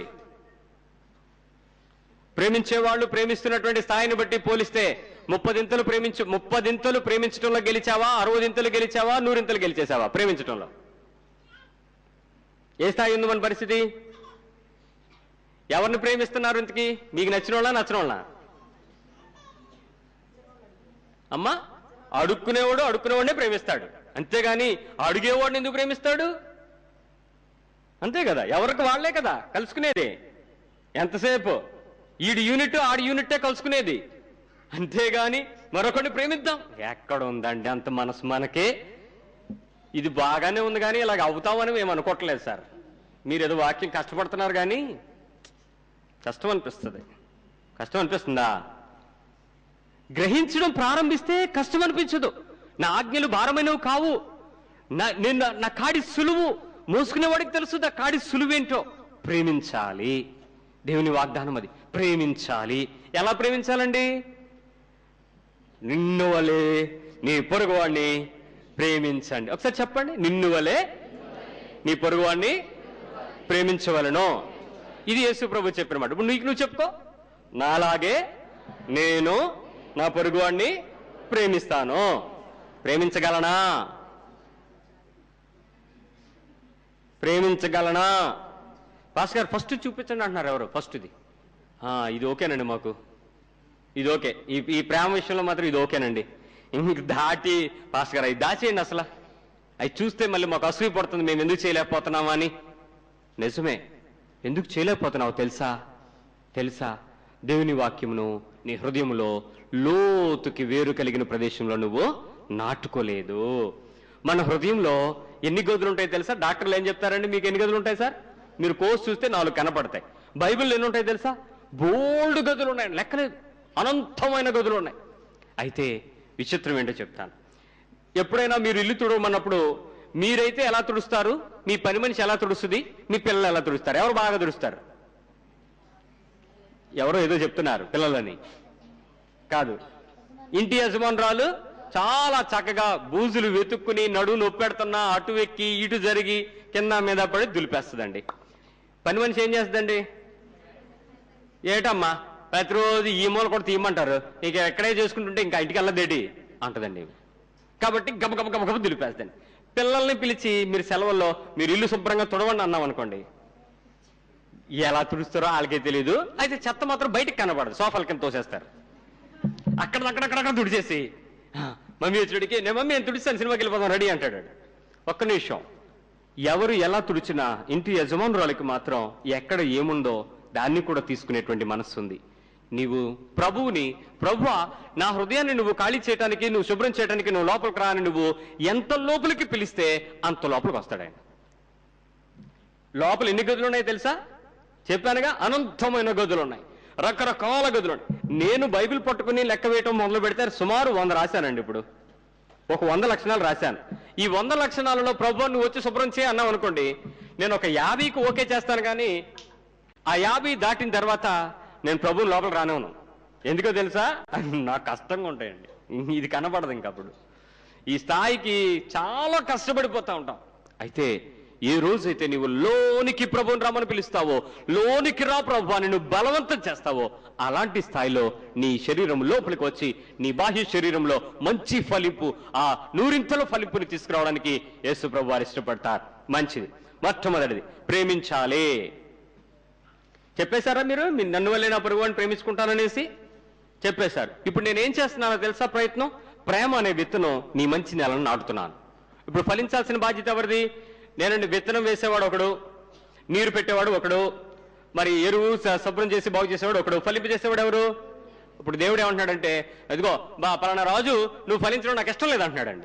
ప్రేమించేవాళ్ళు ప్రేమిస్తున్నటువంటి స్థాయిని బట్టి పోలిస్తే 30 ప్రేమించడంలో గెలిచావా, 60 గెలిచావా, 100 గెలిచేసావా? ప్రేమించడంలో ఏ స్థాయి ఉంది మన పరిస్థితి? ఎవరిని ప్రేమిస్తున్నారు ఇంతకీ? మీకు నచ్చిన వాళ్ళ నచ్చిన వాళ్ళ? అమ్మా, అడుక్కునేవాడే ప్రేమిస్తాడు, అంతేగాని అడిగేవాడిని ఎందుకు ప్రేమిస్తాడు? అంతే కదా, ఎవరికి వాళ్లే కదా కలుసుకునేది. ఎంతసేపు ఈడి యూనిట్ ఆడి యూనిట్టే కలుసుకునేది, అంతేగాని మరొకరిని ప్రేమిద్దాం ఎక్కడ ఉందండి అంత మనసు మనకే. ఇది బాగానే ఉంది కానీ ఇలాగ అవుతామని మేము అనుకోవట్లేదు సార్. మీరు ఏదో వాక్యం కష్టపడుతున్నారు కానీ కష్టం అనిపిస్తుందా? గ్రహించడం ప్రారంభిస్తే కష్టం అనిపించదు. నా ఆజ్ఞలు భారమైనవి కావు, నా కాడి సులువు. మోసుకునేవాడికి తెలుసు నా కాడి సులువేంటో. ప్రేమించాలి, దేవుని వాగ్దానం అది. ప్రేమించాలి. ఎలా ప్రేమించాలండి? నిన్ను వలే నీ పొరుగువాడిని ప్రేమించండి. ఒకసారి చెప్పండి, నిన్ను వలే నీ పొరుగువాడిని ప్రేమించవలను. ఇది యేసు ప్రభు చెప్పిన మాట. ఇప్పుడు నువ్వు చెప్పుకో, నాలాగే నేను నా పొరుగువాడిని ప్రేమిస్తాను. ప్రేమించగలనా? పాస్ గారు ఫస్ట్ చూపించండి అంటున్నారు. ఎవరు ఫస్ట్? ఇది ఓకేనండి, మాకు ఇది ఓకే. ఈ ప్రేమ విషయంలో మాత్రం ఇది ఓకేనండి. ఇంక దాటి పాస్ గారు అవి దాచేయండి. అసలు అవి చూస్తే మళ్ళీ మాకు అసూయ పడుతుంది, మేము ఎందుకు చేయలేకపోతున్నామా అని. నిజమే, ఎందుకు చేయలేకపోతున్నావు తెలుసా? దేవుని వాక్యమును నీ హృదయంలో లోతుకి వేరు కలిగిన ప్రదేశంలో నువ్వు నాటుకోలేదు. మన హృదయంలో ఎన్ని గదులు ఉంటాయి తెలుసా? డాక్టర్లు ఏం చెప్తారండి, మీకు ఎన్ని గదులు ఉంటాయి సార్? మీరు కోర్సు చూస్తే 4 కనపడతాయి. బైబిల్లో ఎన్ని ఉంటాయి తెలుసా? బోల్డ్ గదులు ఉన్నాయి, లెక్కలేదు. అనంతమైన గదులు ఉన్నాయి. అయితే విచిత్రం ఏంటో చెప్తాను. ఎప్పుడైనా మీరు ఇల్లు తుడవమన్నప్పుడు మీరైతే ఎలా తుడుస్తారు? మీ పని మనిషి ఎలా తుడుస్తుంది? మీ పిల్లలు ఎలా తుడుస్తారు? ఎవరు బాగా తుడుస్తారు? ఎవరో ఏదో చెప్తున్నారు, పిల్లలని కాదు. ఇంటి యజమానురాలు చాలా చక్కగా బూజులు వెతుక్కుని నడువు నొప్పెడుతున్నా అటు ఎక్కి ఇటు జరిగి కింద మీద పడి దులిపేస్తుందండి. పని మనిషి ఏం చేస్తుందండి? ఏటమ్మా ప్రతిరోజు ఈ మూల కూడా తీయమంటారు, ఇక ఎక్కడే చేసుకుంటుంటే ఇంకా ఇంటికి వెళ్ళదేటి అంటదండి. కాబట్టి గబగబ దులిపేస్తాండి. పిల్లల్ని పిలిచి మీరు సెలవుల్లో మీరు ఇల్లు శుభ్రంగా తుడవండి అన్నాం అనుకోండి, ఎలా తుడుస్తారో వాళ్ళకే తెలియదు. అయితే చెత్త మాత్రం బయటకు కనబడదు, సోఫాల కింద తోసేస్తారు. అక్కడక్కడ తుడిచేసి మమ్మీ వచ్చేటికి నేను మమ్మీ నేను తుడిస్తాను, సినిమాకి వెళ్ళిపోతాం రెడీ అంటాడు. ఒక్క నిమిషం, ఎవరు ఎలా తుడిచినా ఇంటి యజమానురాలకి మాత్రం ఎక్కడ ఏముందో దాన్ని కూడా తీసుకునేటువంటి మనస్సు ఉంది. నీవు ప్రభువా నా హృదయాన్ని నువ్వు ఖాళీ చేయడానికి, నువ్వు శుభ్రం చేయడానికి నువ్వు లోపలికి రా అని నువ్వు ఎంత లోపలికి పిలిస్తే అంత లోపలికి వస్తాడు ఆయన. లోపల ఎన్ని గదులు ఉన్నాయి తెలుసా? చెప్పానుగా, అనంతమైన గదులు ఉన్నాయి, రకరకాల గదులు ఉన్నాయి. నేను బైబిల్ పట్టుకుని లెక్క వేయటం మొదలు పెడితే సుమారు 100 రాశానండి. ఇప్పుడు ఒక 100 లక్షణాలు రాశాను. ఈ 100 లక్షణాలలో ప్రభు నువ్వు వచ్చి శుభ్రం చేయి అన్నావు అనుకోండి, నేను ఒక 50కి ఓకే చేస్తాను. కానీ ఆ 50 దాటిన తర్వాత నేను ప్రభువుని లోపల రానివ్వను. ఎందుకో తెలుసా? నాకు కష్టంగా ఉంటాయండి, ఇది కనపడదు. ఇంకప్పుడు ఈ స్థాయికి చాలా కష్టపడిపోతా ఉంటాం. అయితే ఏ రోజైతే నీవు లోనికి ప్రభువుని రామని పిలుస్తావో, లోనికి రా ప్రభు అని నువ్వు బలవంతం చేస్తావో, అలాంటి స్థాయిలో నీ శరీరం లోపలికి వచ్చి నీ బాహ్య శరీరంలో మంచి ఫలింపు, ఆ 100 ఫలింపుని తీసుకురావడానికి యేసు ప్రభు వారు ఇష్టపడతారు. మంచిది. మొట్టమొదటిది ప్రేమించాలి. చెప్పేశారా మీరు? నన్ను వల్లే నా పొరుగువాడిని ప్రేమించుకుంటాననేసి చెప్పేశారు. ఇప్పుడు నేనేం చేస్తున్నానో తెలుసా? ప్రయత్నం. ప్రేమ అనే విత్తనం నీ మంచి నేలను నాటుతున్నాను. ఇప్పుడు ఫలించాల్సిన బాధ్యత ఎవరిది? నేనండి. విత్తనం వేసేవాడు ఒకడు, నీరు పెట్టేవాడు ఒకడు, మరి ఎరువు శుభ్రం చేసి బాగు చేసేవాడు ఒకడు, ఫలింపు చేసేవాడు ఎవరు? ఇప్పుడు దేవుడు ఏమంటున్నాడంటే, అదిగో పలానా రాజు నువ్వు ఫలించడం నాకు ఇష్టం లేదంటున్నాడండి.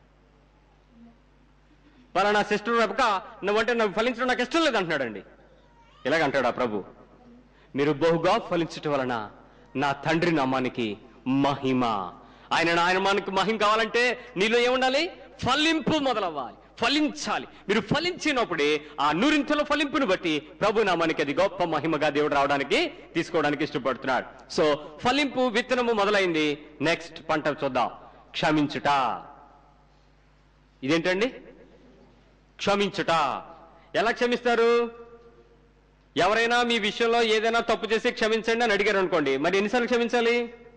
పలానా సిస్టర్ వెపక నువ్వంటే నాకు ఫలించడం నాకు ఇష్టం లేదంటున్నాడండి. ఇలాగంటాడా ప్రభు? మీరు బహుగా ఫలించటం వలన నా తండ్రి నామానికి మహిమ. ఆయన నామానికి మహిమ కావాలంటే నీలో ఏముండాలి? ఫలింపు మొదలవ్వాలి, ఫలించాలి. మీరు ఫలించినప్పుడే ఆ 100 ఫలింపును బట్టి ప్రభు నామానికి అది గొప్ప మహిమగా దేవుడు రావడానికి తీసుకోవడానికి ఇష్టపడుతున్నాడు. సో ఫలింపు విత్తనము మొదలైంది. నెక్స్ట్ పంట చూద్దాం. క్షమించుట. ఇదేంటండి? క్షమించుట. ఎలా క్షమిస్తారు? ఎవరైనా మీ విషయంలో ఏదైనా తప్పు చేసి క్షమించండి అని అడిగారు అనుకోండి, మరి ఎన్నిసార్లు క్షమించాలి?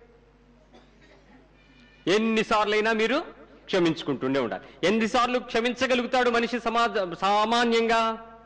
ఎన్నిసార్లైనా మీరు క్షమించుకుంటుండే ఉండాలి. ఎన్నిసార్లు క్షమించగలుగుతాడు మనిషి సామాన్యంగా?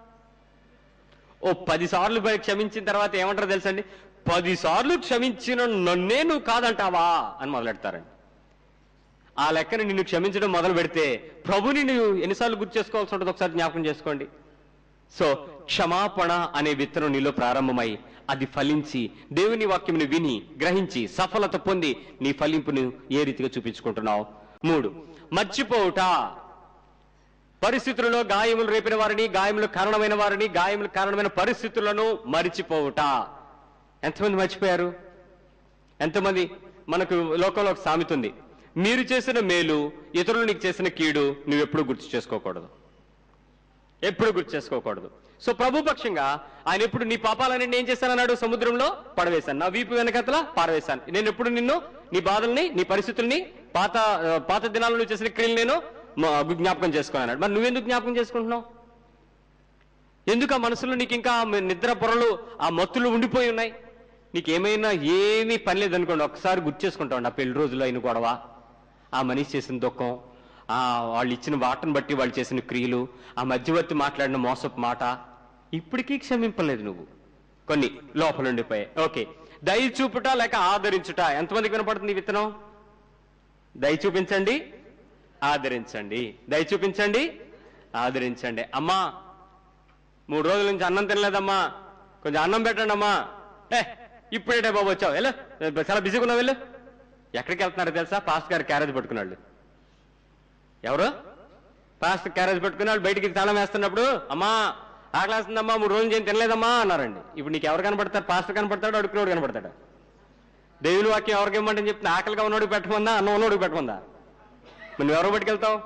ఓ 10 సార్లు క్షమించిన తర్వాత ఏమంటారు తెలుసండి? 10 సార్లు క్షమించిన నన్నే నువ్వు కాదంటావా అని మొదలెడతారండి. ఆ లెక్కన నిన్ను క్షమించడం మొదలు పెడితే ప్రభుని నువ్వు ఎన్నిసార్లు గుర్తు చేసుకోవాల్సి ఉంటుంది ఒకసారి జ్ఞాపకం చేసుకోండి. సో క్షమాపణ అనే విత్తనం నీలో ప్రారంభమై అది ఫలించి దేవుని వాక్యమును విని గ్రహించి సఫలత పొంది నీ ఫలింపును ఏ రీతిగా చూపించుకుంటున్నావు. 3, మర్చిపోవుట. పరిస్థితులలో గాయములు రేపిన వారిని, గాయములు కారణమైన వారిని, గాయములు కారణమైన పరిస్థితులను మరిచిపోవుట. ఎంతమంది మర్చిపోయారు? ఎంతమంది? మనకు లోకంలో ఒక సామెత ఉంది, మీరు చేసిన మేలు ఇతరులు నీకు చేసిన కీడు నువ్వెప్పుడు గుర్తు చేసుకోకూడదు, ఎప్పుడు గుర్తు చేసుకోకూడదు. సో ప్రభు పక్షంగా ఆయన ఎప్పుడు నీ పాపాలని ఏం చేశానన్నాడు? సముద్రంలో పడవేశాను, నా వీపు వెనకతల పారవేశాను. నేను ఎప్పుడు నిన్ను, నీ బాధల్ని, నీ పరిస్థితుల్ని, పాత దినాల్లో చేసిన క్రియలు నేను జ్ఞాపకం చేసుకున్నాడు. మరి నువ్వెందుకు జ్ఞాపకం చేసుకుంటున్నావు? ఎందుకు ఆ మనసులో నీకు ఇంకా నిద్ర పొరలు, ఆ మత్తులు ఉండిపోయి ఉన్నాయి? నీకేమైనా ఏమీ పని లేదనుకోండి, ఒకసారి గుర్తు చేసుకుంటావు. నా పెళ్లి రోజుల్లో అయిన గొడవ, ఆ మనిషి చేసిన దుఃఖం, వాళ్ళు ఇచ్చిన వాటను బట్టి వాళ్ళు చేసిన క్రియలు, ఆ మధ్యవర్తి మాట్లాడిన మోసపు మాట, ఇప్పటికీ క్షమింపలేదు నువ్వు. కొన్ని లోపల ఉండిపోయాయి. ఓకే, దయ చూపుట లేక ఆదరించుట. ఎంతమందికి వినపడుతుంది ఈ విత్తనం? దయ చూపించండి, ఆదరించండి. దయ చూపించండి, ఆదరించండి. అమ్మా 3 రోజుల నుంచి అన్నం తినలేదమ్మా, కొంచెం అన్నం పెట్టండి అమ్మా. ఇప్పుడేటే బాబు వచ్చావు, వెళ్ళు, చాలా బిజీగా ఉన్నావు, వెళ్ళు. ఎక్కడికి వెళ్తున్నారో తెలుసా? పాస్టర్ గారు క్యారేజ్ పట్టుకున్నాడు. ఎవరు? పాస్టర్ క్యారేజ్ పట్టుకున్నాడు. బయటికి తాళం వేస్తున్నప్పుడు, అమ్మా ఆకలేస్తుందమ్మా, 3 రోజులు ఏం తినలేదమ్మా అన్నారండి. ఇప్పుడు నీకు ఎవరు కనపడతారు? పాస్టర్ కనపడతాడు, అడుగునోడు కనపడతాడు. దేవుని వాక్యం ఎవరికి ఇవ్వమంటని చెప్తున్నా? ఆకలిగా ఉన్నోడికి పెట్టమందా, అన్నం ఉన్నోడికి పెట్టమందా? నువ్వు ఎవరో పట్టుకెళ్తావు?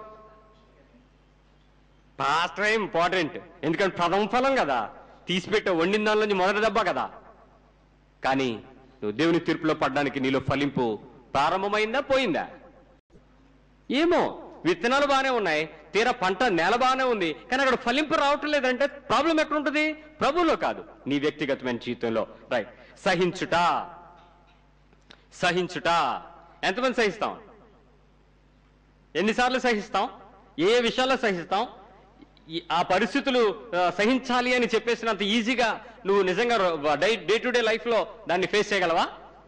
పాస్టర్ ఇంపార్టెంట్, ఎందుకంటే ప్రథమ ఫలం కదా, తీసిపెట్టే వండిన దానిలో నుంచి మొదటి దెబ్బ కదా. కానీ నువ్వు దేవుని తీర్పులో పడ్డానికి నీలో ఫలింపు ప్రారంభమైందా, పోయిందా? ఏమో, విత్తనాలు బాగానే ఉన్నాయి, తీరా పంట నేల బాగానే ఉంది, కానీ అక్కడ ఫలింపు రావటం లేదంటే ప్రాబ్లం ఎక్కడ ఉంటుంది? ప్రభువులో కాదు, నీ వ్యక్తిగతమైన జీవితంలో. రైట్. సహించుట. సహించుట. ఎంతమంది సహిస్తాం? ఎన్నిసార్లు సహిస్తాం? ఏ విషయాల్లో సహిస్తాం? ఆ పరిస్థితులు సహించాలి అని చెప్పేసినంత ఈజీగా నువ్వు నిజంగా డే టు డే లైఫ్ లో దాన్ని ఫేస్ చేయగలవా?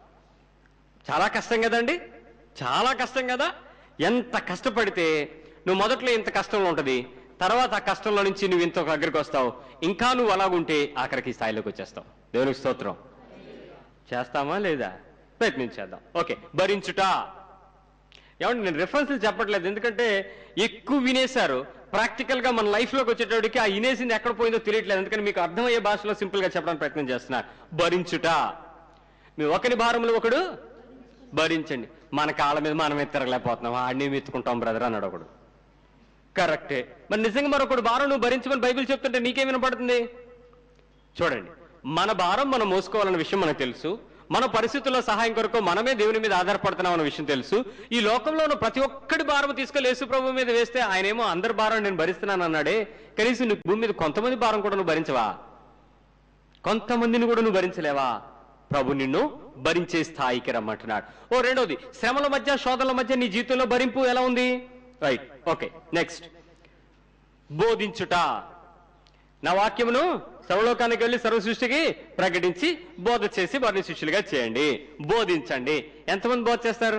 చాలా కష్టం కదండి, చాలా కష్టం కదా. ఎంత కష్టపడితే నువ్వు మొదట్లో ఇంత కష్టంలో ఉంటుంది, తర్వాత ఆ కష్టంలో నుంచి నువ్వు ఇంత దగ్గరికి వస్తావు, ఇంకా నువ్వు అలాగుంటే ఆఖరికి స్థాయిలోకి వచ్చేస్తావు. దేవునికి స్తోత్రం. చేస్తామా లేదా? ప్రయత్నించేద్దాం. ఓకే, భరించుట. ఏమంటే నేను రెఫరెన్స్లు చెప్పట్లేదు, ఎందుకంటే ఎక్కువ వినేశారు. ప్రాక్టికల్ గా మన లైఫ్ లోకి వచ్చేటప్పటికి ఆ వినేసింది ఎక్కడ పోయిందో తెలియట్లేదు, అందుకని మీకు అర్థమయ్యే భాషలో సింపుల్ గా చెప్పడానికి ప్రయత్నం చేస్తున్నారు. భరించుట. మీ ఒకరి భారములు ఒకడు భరించండి. మన కాళ్ళ మీద మనమే తిరగలేకపోతున్నాం, ఆడిని ఎత్తుకుంటాం బ్రదర్ అన్నాడు ఒకడు. కరెక్టే. మరి నిజంగా మరొకడు భారం నువ్వు భరించమని బైబిల్ చెప్తుంటే నీకేం వినపడుతుంది? చూడండి, మన భారం మనం మోసుకోవాలన్న విషయం మనకు తెలుసు. మన పరిస్థితుల్లో సహాయం కొరకు మనమే దేవుని మీద ఆధారపడుతున్నాం అన్న విషయం తెలుసు. ఈ లోకంలో ఉన్న ప్రతి ఒక్కడి భారం తీసుకెళ్లి యేసు ప్రభు మీద వేస్తే ఆయనేమో అందరి భారం నేను భరిస్తున్నాను అన్నాడే. కనీసం నీ భూమి మీద కొంతమంది భారం కూడా నువ్వు భరించవా? కొంతమందిని కూడా నువ్వు భరించలేవా? ప్రభు నిన్ను భరించే స్థాయికి రమ్మంటున్నాడు. రెండోది, శ్రమల మధ్య, శోధనల మధ్య నీ జీవితంలో భరింపు ఎలా ఉంది? రైట్. ఓకే, నెక్స్ట్, బోధించుట. నా వాక్యమును సర్వలోకానికి వెళ్ళి సర్వ సృష్టికి ప్రకటించి బోధ చేసి వారిని శిష్యులుగా చేయండి. బోధించండి. ఎంతమంది బోధ చేస్తారు?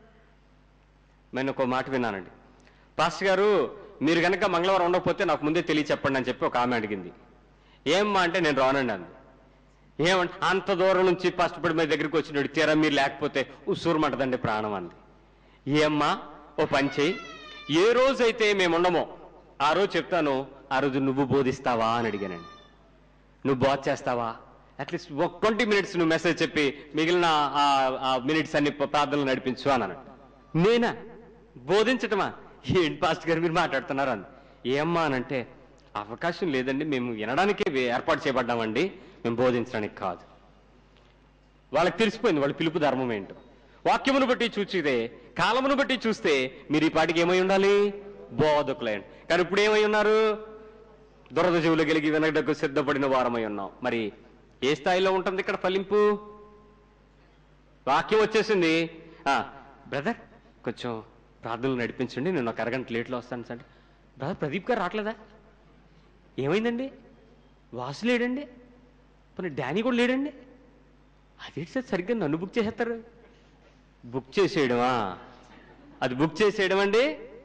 నేను ఒక మాట విన్నానండి. పాస్టర్ గారు, మీరు కనుక మంగళవారం ఉండకపోతే నాకు ముందే చెప్పండి అని చెప్పి ఒక ఆమె అడిగింది. ఏమ్మా అంటే నేను రానండి అంది. ఏమంటే అంత దూరం నుంచి కష్టపడి మీ దగ్గరికి వచ్చినాడు, తీరా మీరు లేకపోతే ఉసూరుమంటదండి ప్రాణం అంది. ఏమ్మా, ఓ పని చేయి, ఏ రోజైతే మేము ఉండమో ఆ రోజు చెప్తాను, ఆ రోజు నువ్వు బోధిస్తావా అని అడిగానండి. నువ్వు బోధ చేస్తావా? అట్లీస్ట్ 20 minutes నువ్వు మెసేజ్ చెప్పి మిగిలిన మినిట్స్ అన్ని ప్రార్థనలు నడిపించు అన్నాను. నేనా బోధించటమా? ఏంటి పాస్టర్ గారు మీరు మాట్లాడుతున్నారు అంది. ఏమ్మా అనంటే, అవకాశం లేదండి, మేము వినడానికి ఏర్పాటు చేయబడ్డామండి, మేము బోధించడానికి కాదు. వాళ్ళకి తెలిసిపోయింది వాళ్ళ పిలుపు ధర్మం ఏంటో. వాక్యమును బట్టి చూచిదే, కాలమును బట్టి చూస్తే మీరు ఈ పాటికి ఏమై ఉండాలి? బోధకులైన. కానీ ఇప్పుడు ఏమై ఉన్నారు? దురద చెవులు కలిగి వినడకు సిద్ధపడిన వారమై ఉన్నాం. మరి ఏ స్థాయిలో ఉంటుంది ఇక్కడ ఫలింపు? వాక్యం వచ్చేసింది. బ్రదర్ కొంచెం ప్రార్థనలు నడిపించండి, నేను ఒక అరగంట లేట్లో వస్తాను సార్. బ్రదర్ ప్రదీప్ గారు రావట్లేదా? ఏమైందండి? వాసు లేడండి, పోనీ డానీ కూడా లేడండి. అదేంటి సార్ సరిగ్గా నన్ను బుక్ చేసేస్తారు? బుక్ చేసేయడమా? అది బుక్ చేసేయడం అండి.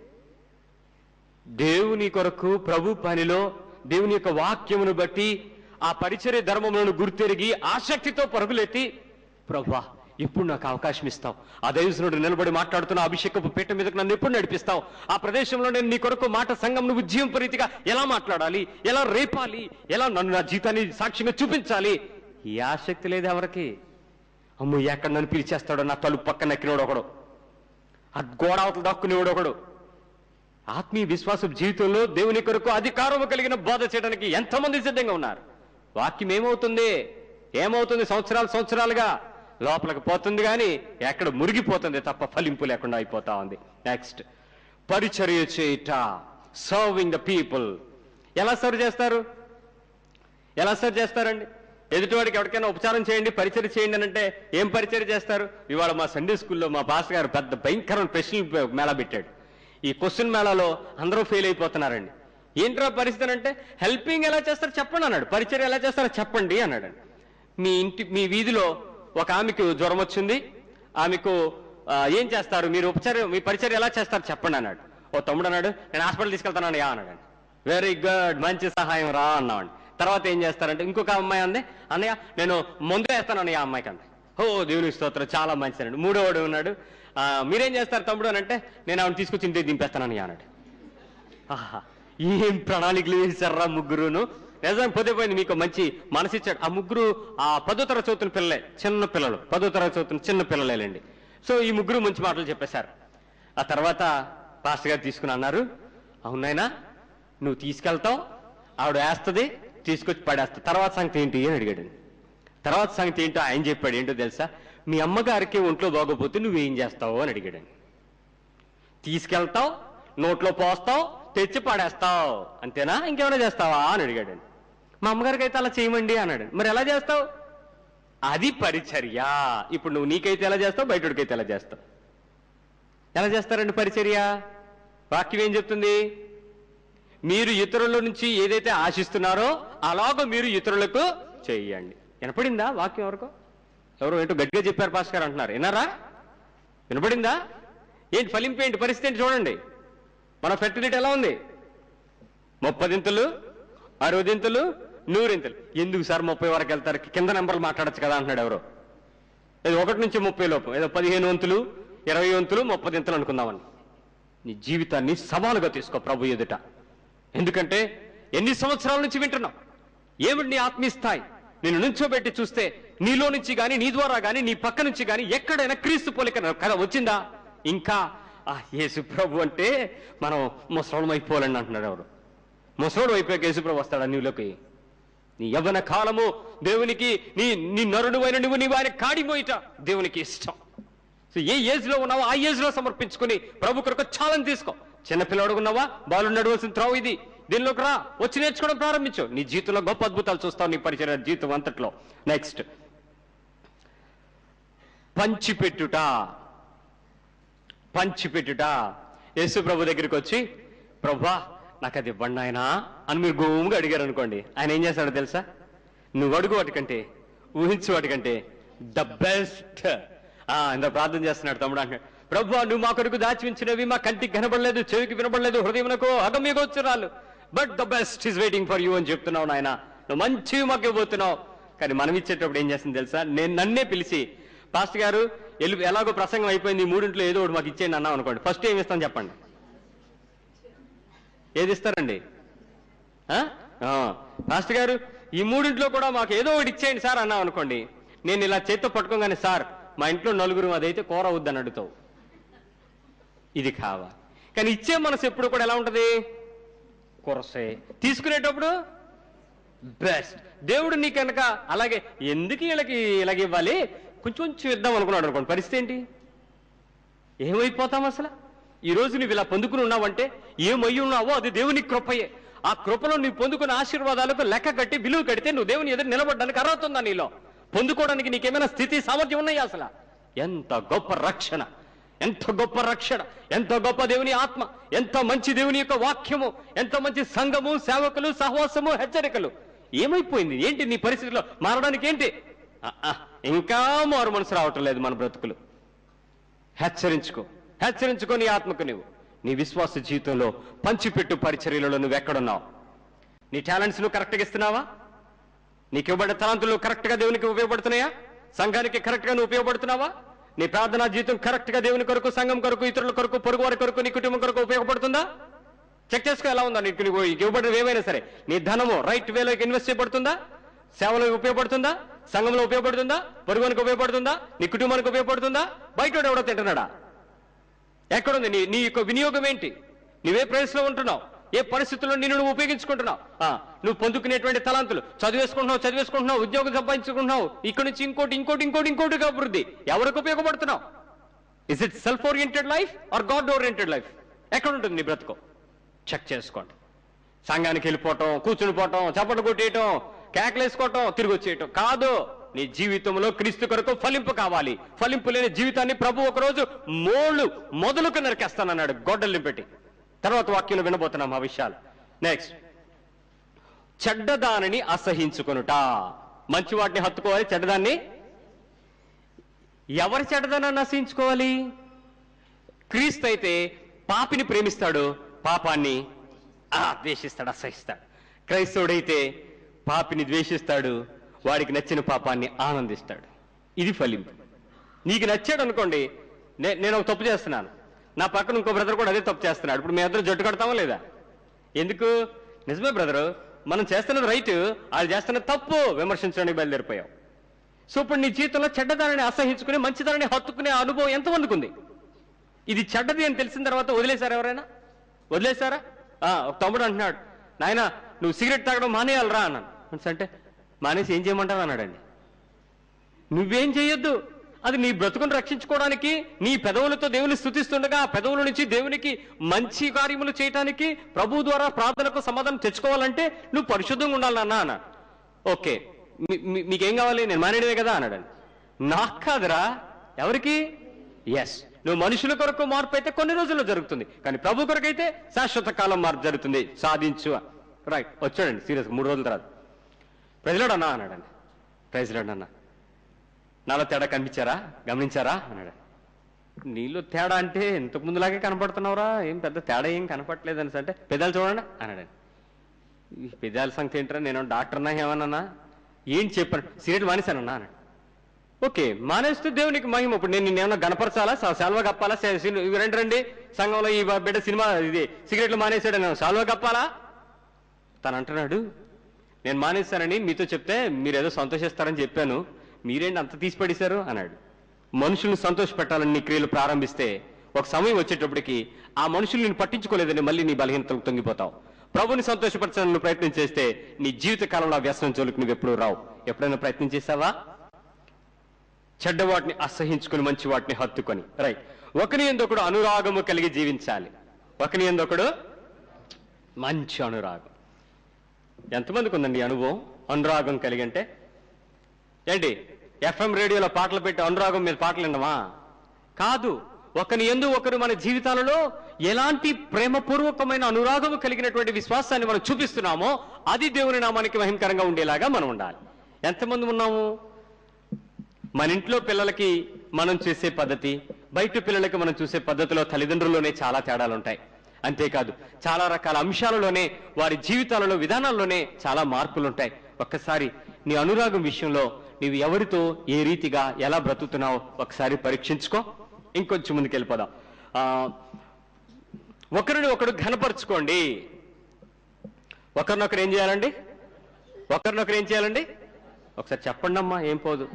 దేవుని కొరకు ప్రభు పనిలో దేవుని యొక్క వాక్యమును బట్టి ఆ పరిచర్య ధర్మములను గుర్తెరిగి ఆసక్తితో పరుగులెత్తి, ప్రభువా ఎప్పుడు నాకు అవకాశం ఇస్తావు? ఆ దైవజనుడు నిలబడి మాట్లాడుతున్న అభిషేకపు పీఠ మీదకు నన్ను ఎప్పుడు నడిపిస్తావు? ఆ ప్రదేశంలో నేను నీ కొరకు మాట సంఘం నువ్వు జీవంపరీతిగా ఎలా మాట్లాడాలి, ఎలా రేపాలి, ఎలా నన్ను నా జీవితాన్ని సాక్ష్యంగా చూపించాలి, ఈ ఆసక్తి లేదు ఎవరికి. అమ్ము ఎక్కడ నన్ను పిలిచేస్తాడో, నా తలుపు పక్కన ఎక్కినోడు ఒకడు, ఆ గోడ అవతలు దాక్కునేవాడు ఒకడు. ఆత్మీయ విశ్వాస జీవితంలో దేవుని కొరకు అధికారము కలిగిన బోధ చేయడానికి ఎంతమంది సిద్ధంగా ఉన్నారు? వాక్యం ఏమవుతుంది? సంవత్సరాలుగా లోపలికి పోతుంది, కానీ ఎక్కడ మురిగిపోతుంది తప్ప ఫలింపు లేకుండా అయిపోతా ఉంది. నెక్స్ట్, పరిచర్య చేయుట, సర్వింగ్ ద పీపుల్. ఎలా సర్వ్ చేస్తారండి? ఎదుటివాడికి ఎవరికైనా ఉపచారం చేయండి, పరిచర్య చేయండి అని అంటే ఏం పరిచర్య చేస్తారు? ఇవాళ మా సండే స్కూల్లో మా పాస్టర్ గారు పెద్ద భయంకరమైన ప్రశ్నలు మేళా పెట్టాడు. ఈ క్వశ్చన్ మేళాలో అందరూ ఫెయిల్ అయిపోతున్నారండి. ఏంట్రా పరిస్థితి అంటే, హెల్పింగ్ ఎలా చేస్తారు చెప్పండి అన్నాడు, పరిచర్య ఎలా చేస్తారో చెప్పండి అన్నాడు. మీ వీధిలో ఒక ఆమెకు జ్వరం వచ్చింది, ఆమెకు ఏం చేస్తారు మీరు? మీ పరిచర్య ఎలా చేస్తారు చెప్పండి అన్నాడు. ఓ తమ్ముడు అన్నాడు, నేను హాస్పిటల్ తీసుకెళ్తాను యా అన్నాడు. వెరీ గుడ్, మంచి సహాయం రా అన్నామండి. తర్వాత ఏం చేస్తారంటే, ఇంకొక అమ్మాయి అంది, అన్నయ్య నేను మందు వేస్తాను అన్నయ్య ఆ అమ్మాయికి అంది. ఓ దేవుని స్తోత్రం, చాలా మంచిదండి. మూడోవాడు ఉన్నాడు, మీరేం చేస్తారు తమ్ముడు అని అంటే, నేను ఆవిడ తీసుకొచ్చి ఇంటికి దింపేస్తానని అన్నాడు. ఆహా, ఏం ప్రణాళికలు వేశారా ముగ్గురును. నిజం పోతే మీకు మంచి మనసిచ్చాడు. ఆ ముగ్గురు ఆ 10వ తరగతి చదువుతున్న పిల్లలే, చిన్న పిల్లలు, 10వ తరగతి చదువుతున్న చిన్న పిల్లలేండి. సో ఈ ముగ్గురు మంచి మాటలు చెప్పేశారు. ఆ తర్వాత పాస్టర్ గారు తీసుకుని అన్నారు, అవునైనా నువ్వు తీసుకెళ్తావు, ఆవిడ వేస్తుంది, తీసుకొచ్చి పడేస్తా, తర్వాత సంగతి ఏంటి అని అడిగాడు. తర్వాత సంగతి ఏంటో ఆయన చెప్పాడు. ఏంటో తెలుసా? మీ అమ్మగారికి ఒంట్లో బాగోపోతే నువ్వేం చేస్తావు అని అడిగాడు. తీసుకెళ్తావు, నోట్లో పోస్తావు, తెచ్చి పడేస్తావు, అంతేనా? ఇంకేమైనా చేస్తావా అని అడిగాడు. మా అమ్మగారికి అయితే అలా చేయమండి అన్నాడు. మరి ఎలా చేస్తావు? అది పరిచర్య. ఇప్పుడు నువ్వు నీకైతే ఎలా చేస్తావు, బయటోడికైతే ఎలా చేస్తావు? ఎలా చేస్తారండి పరిచర్య? వాక్యం ఏం చెప్తుంది? మీరు ఇతరుల నుంచి ఏదైతే ఆశిస్తున్నారో అలాగో మీరు ఇతరులకు చేయండి. వినపడిందా వాక్యం? ఎవరో ఏంటో గట్టిగా చెప్పారు పాస్టర్ గారు అంటున్నారు, విన్నారా? వినపడిందా? ఏంటి ఫలింపు, ఏంటి పరిస్థితి ఏంటి చూడండి. మన ఫెర్టిలిటీ ఎలా ఉంది? 30 60 100. ఎందుకు సార్ 30 వరకు వెళ్తారు? కింద నెంబర్లు మాట్లాడచ్చు కదా అంటున్నాడు ఎవరో. ఏదో 1 నుంచి 30 లోపు, ఏదో 15 వంతులు 20 వంతులు 30 అనుకుందామని. నీ జీవితాన్ని సవాలుగా తీసుకో ప్రభు ఎదుట. ఎందుకంటే ఎన్ని సంవత్సరాల నుంచి వింటున్నావు? ఏమిటి నీ ఆత్మీయ స్థాయి? నేను నుంచోబెట్టి చూస్తే నీలో నుంచి కానీ, నీ ద్వారా కానీ, నీ పక్క నుంచి కానీ ఎక్కడైనా క్రీస్తు పోలిక కథ వచ్చిందా? ఇంకా యేసు ప్రభు అంటే మనం ముసలోళం అయిపోవాలని అంటున్నారు ఎవరు. ముసలోడు అయిపోయాక యేసు ప్రభు వస్తాడా నీలోకి? నీ యవ్వన కాలము దేవునికి, నీ నరుడు అయిన నువ్వు నీ వారి కాడిపోయిట దేవునికి ఇష్టం. సో ఏ ఏజ్ లో ఉన్నావో ఆ ఏజ్ లో సమర్పించుకుని ప్రభు కొరకు ఛాలెంజ్ తీసుకో. చిన్నపిల్లడు ఉన్నావా, బాలు నడవలసిన త్రావు ఇది, దీనిలోకి రా, వచ్చి నేర్చుకోవడం ప్రారంభించు. నీ జీవితంలో గొప్ప అద్భుతాలు చూస్తావు నీ పరిచర్య జీవితం అంతట్లో. నెక్స్ట్, పంచిపెట్టుట. యేసు ప్రభు దగ్గరికి వచ్చి, ప్రభువా నాకు అది ఇవ్వండి ఆయన అని మీరు గోముగా అడిగారు అనుకోండి, ఆయన ఏం చేస్తాడో తెలుసా? నువ్వు అడుగు వాటికంటే, ఊహించు వాటికంటే ద బెస్ట్. ఇంత ప్రార్థన చేస్తున్నాడు తమ్ముడు అంటున్నాడు, ప్రభువా నువ్వు మా కొరకు దాచి ఉంచినవి మా కంటికి కనబడలేదు, చెవికి వినబడలేదు, హృదయమునకు అగమ్యగోచరాలు, but the best is waiting for you అని చెప్తున్నావు నాయన. నువ్వు మంచివి మాకు ఇవ్వబోతున్నావు. కానీ మనం ఇచ్చేటప్పుడు ఏం చేస్తుంది తెలుసా? నన్నే పిలిచి, పాస్టర్ గారు ఎలాగో ప్రసంగం అయిపోయింది, 3 ఏదో ఒకటి మాకు ఇచ్చేయండి అన్నాం అనుకోండి, ఫస్ట్ ఏమి ఇస్తాను చెప్పండి? ఏది ఇస్తారండి? పాస్టర్ గారు ఈ 3 కూడా మాకు ఏదో ఒకటి ఇచ్చేయండి సార్ అన్నాం అనుకోండి, నేను ఇలా చేత్తో పట్టుకోగానే, సార్ మా ఇంట్లో 4 అదైతే కూర అవుద్దని అడుగుతావు. ఇది కావాలి. కానీ ఇచ్చే మనసు ఎప్పుడు కూడా ఎలా ఉంటది? కొరసే. తీసుకునేటప్పుడు బెస్ట్. దేవుడు నీ కనుక అలాగే ఎందుకు వీళ్ళకి ఇలాగ ఇవ్వాలి, కొంచెం ఇద్దాం అనుకున్నాడు అనుకోండి, పరిస్థితి ఏంటి? ఏమైపోతాం అసలు? ఈ రోజు నువ్వు ఇలా పొందుకుని ఉన్నావంటే ఏమై ఉన్నావో అది దేవుని కృపయే. ఆ కృపలో నువ్వు పొందుకున్న ఆశీర్వాదాలకు లెక్క కట్టి విలువ కడితే నువ్వు దేవుని ఎదురు నిలబడడానికి అర్హత ఉందా నీలో? పొందుకోవడానికి నీకేమైనా స్థితి సామర్థ్యం ఉన్నాయా అసలు? ఎంత గొప్ప రక్షణ, ఎంత గొప్ప రక్షణ, ఎంత గొప్ప దేవుని ఆత్మ, ఎంత మంచి దేవుని యొక్క వాక్యము, ఎంత మంచి సంఘము, సేవకులు, సహవాసము, హెచ్చరికలు. ఏమైపోయింది? ఏంటి నీ పరిస్థితిలో మారడానికి? ఏంటి ఇంకా మారు మనసు రావటం లేదు మన బ్రతుకులు. హెచ్చరించుకో నీ ఆత్మకు. నీ విశ్వాస జీవితంలో పంచిపెట్టు పరిచర్యలలో నువ్వు ఎక్కడున్నావు? నీ టాలెంట్స్ నువ్వు కరెక్ట్గా ఇస్తున్నావా? నీకు ఇవ్వబడ్డ తలాంతులు కరెక్ట్గా దేవునికి ఉపయోగపడుతున్నాయా? సంఘానికి కరెక్ట్గా నువ్వు ఉపయోగపడుతున్నావా? నీ ప్రార్థనా జీవితం కరెక్ట్గా దేవుని కొరకు, సంఘం కొరకు, ఇతరుల కొరకు, పొరుగు వారి కొరకు, నీ కుటుంబం కొరకు ఉపయోగపడుతుందా? చెక్ చేసుకో. ఎలా ఉందా నీకు ఇవ్వబడినవి ఏమైనా సరే? నీ ధనము రైట్ వేలోకి ఇన్వెస్ట్ చేయబడుతుందా? సేవలో ఉపయోగపడుతుందా? సంఘంలో ఉపయోగపడుతుందా? పొరుగునికి ఉపయోగపడుతుందా? నీ కుటుంబానికి ఉపయోగపడుతుందా? బయట ఎవడో తింటున్నాడా? ఎక్కడుంది నీ యొక్క వినియోగం? ఏంటి? నువ్వే ప్లేస్లో ఉంటున్నావు? ఏ పరిస్థితుల్లో నిన్ను నువ్వు ఉపయోగించుకుంటున్నావు? నువ్వు పొందుకునేటువంటి తలాంతులు చదివేసుకుంటున్నావు, ఉద్యోగం సంపాదించుకుంటున్నావు, ఇక్కడి నుంచి ఇంకోటి అభివృద్ధి. ఎవరికి ఉపయోగపడుతున్నావు? Is it self oriented life or God oriented life? ఎక్కడ ఉంటుంది నీ బ్రతుకు? చెక్ చేసుకోండి. సంఘానికి వెళ్ళిపోవటం, కూర్చుని పోవటం, చప్పట్లు కొట్టేయటం, కేకలేసుకోవటం, తిరిగి వచ్చేయటం కాదు. నీ జీవితంలో క్రీస్తు కొరకు ఫలింపు కావాలి. ఫలింపు లేని జీవితాన్ని ప్రభు ఒకరోజు మొదలుకు నరికేస్తానన్నాడు గొడ్డల్ని పెట్టి. తర్వాత వాక్యంలో వినబోతున్నాం ఆ విషయాలు. నెక్స్ట్, చెడ్డదానిని అసహించుకొనుట. మంచి వాటిని హత్తుకోవాలి, చెడ్డదాన్ని. ఎవరి చెడ్డదాన్ని అసహించుకోవాలి? క్రీస్తు అయితే పాపిని ప్రేమిస్తాడు, పాపాన్ని ద్వేషిస్తాడు, అసహిస్తాడు. క్రైస్తవుడైతే పాపిని ద్వేషిస్తాడు, వాడికి నచ్చిన పాపాన్ని ఆనందిస్తాడు. ఇది ఫలింపు. నీకు నచ్చాడు అనుకోండి, నేను ఒక తప్పు చేస్తున్నాను, నా పక్కన ఇంకో బ్రదర్ కూడా అదే తప్పు చేస్తున్నాడు. ఇప్పుడు మీ అందరూ జట్టు కడతామా లేదా? ఎందుకు? నిజమే బ్రదరు, మనం చేస్తున్నది రైట్, వాళ్ళు చేస్తున్నది తప్పు, విమర్శించడానికి బయలుదేరిపోయావు. సో ఇప్పుడు నీ జీవితంలో చెడ్డదానిని అసహించుకుని మంచిదానిని హత్తుకునే అనుభవం ఎంతమందికి ఉంది? ఇది చెడ్డది అని తెలిసిన తర్వాత వదిలేశారా? ఎవరైనా వదిలేశారా? ఒక తమ్ముడు అంటున్నాడు, నాయన నువ్వు సిగరెట్ తాగడం మానేయాలరా అన్నాను. అంటే మానేసి ఏం చేయమంటావు అన్నాడండి. నువ్వేం చేయొద్దు, అది నీ బ్రతుకును రక్షించుకోవడానికి, నీ పెదవులతో దేవుని స్తుతిస్తుండగా ఆ పెదవుల నుంచి దేవునికి మంచి కార్యములు చేయటానికి, ప్రభు ద్వారా ప్రార్థనకు సమాధానం తెచ్చుకోవాలంటే నువ్వు పరిశుద్ధంగా ఉండాలి నాన్న అన్న. ఓకే, మీకేం కావాలి? నేను మానేయడమే కదా అన్నాడండి. నాకు కాదురా, ఎవరికి? ఎస్, నువ్వు మనుషుల కొరకు మార్పు అయితే కొన్ని రోజుల్లో జరుగుతుంది, కానీ ప్రభు కొరకు అయితే శాశ్వత కాలం మార్పు జరుగుతుంది. సాధించు. రైట్, వచ్చాడండి సీరియస్గా 3 రోజుల తర్వాత. ప్రైజ్లాడ్ అన్నా అన్నాడండి. ప్రైజ్లాడ్ అన్నా, నాలో తేడా గమనించారా అన్నాడు. నీలో తేడా అంటే ఇంతకు ముందులాగే కనపడుతున్నావురా, ఏం పెద్ద తేడా ఏం కనపడలేదు అనేసి అంటే, పెదాలు చూడండి అన్నాడండి. ఈ పెదాల సంగతి ఏంటరా, నేను డాక్టర్నా ఏమన్నా? ఏం చెప్పాను? సిగరెట్ మానేశానన్నా అన్నాడు. ఓకే, మానేస్తూ దేవునికి మహిమ. ఇప్పుడు నేను ఏమన్నా గనపరచాలా, సాల్వా కప్పాలా? రండి సంఘంలో ఈ బిడ్డ సినిమా ఇది సిగరెట్లు మానేశాడు, నేను సాల్వా కప్పాలా? తను అంటున్నాడు, నేను మానేస్తానని మీతో చెప్తే మీరేదో సంతోషిస్తారని చెప్పాను, మీరేంటి అంత తీసిపడేశారు అన్నాడు. మనుషుల్ని సంతోష పెట్టాలని నీ క్రియలు ప్రారంభిస్తే ఒక సమయం వచ్చేటప్పటికి ఆ మనుషులు నేను పట్టించుకోలేదని మళ్ళీ నీ బలహీనతలకు తొంగిపోతావు. ప్రభుని సంతోషపరచాలని నువ్వు ప్రయత్నం చేస్తే నీ జీవిత కాలంలో ఆ వ్యసనం జోలికి నువ్వు ఎప్పుడు రావు. ఎప్పుడైనా ప్రయత్నం చేసావా? చెడ్డవాటిని అసహించుకుని మంచి వాటిని హత్తుకొని. రైట్, ఒకని యందొకడు అనురాగము కలిగి జీవించాలి. ఒకని యందొకడు మంచి అనురాగం. ఎంతమందికి ఉందండి అనుభవం అనురాగం కలిగి? అంటే ఏంటి, FM రేడియోలో పాటలు పెట్టి అనురాగం మీద పాటలు వినమా? కాదు. ఒకని యందు ఒకరు మన జీవితాలలో ఎలాంటి ప్రేమపూర్వకమైన అనురాగము కలిగినటువంటి విశ్వాసాన్ని మనం చూపిస్తున్నామో అది దేవుని నామానికి మహిమకరంగా ఉండేలాగా మనం ఉండాలి. ఎంతమంది ఉన్నాము? మన ఇంట్లో పిల్లలకి మనం చేసే పద్ధతి, బయట పిల్లలకి మనం చూసే పద్ధతిలో తల్లిదండ్రుల్లోనే చాలా తేడాలు ఉంటాయి. అంతేకాదు, చాలా రకాల అంశాలలోనే, వారి జీవితాలలో, విధానాల్లోనే చాలా మార్పులు ఉంటాయి. ఒక్కసారి నీ అనురాగం విషయంలో నీవు ఎవరితో ఏ రీతిగా ఎలా బ్రతుకుతున్నావో ఒకసారి పరీక్షించుకో. ఇంకొంచెం ముందుకు వెళ్ళిపోదాం. ఒకరిని ఒకడు ఘనపరుచుకోండి. ఒకరినొకరు ఏం చేయాలండి? ఒకసారి చెప్పండి అమ్మా, ఏం పోదు.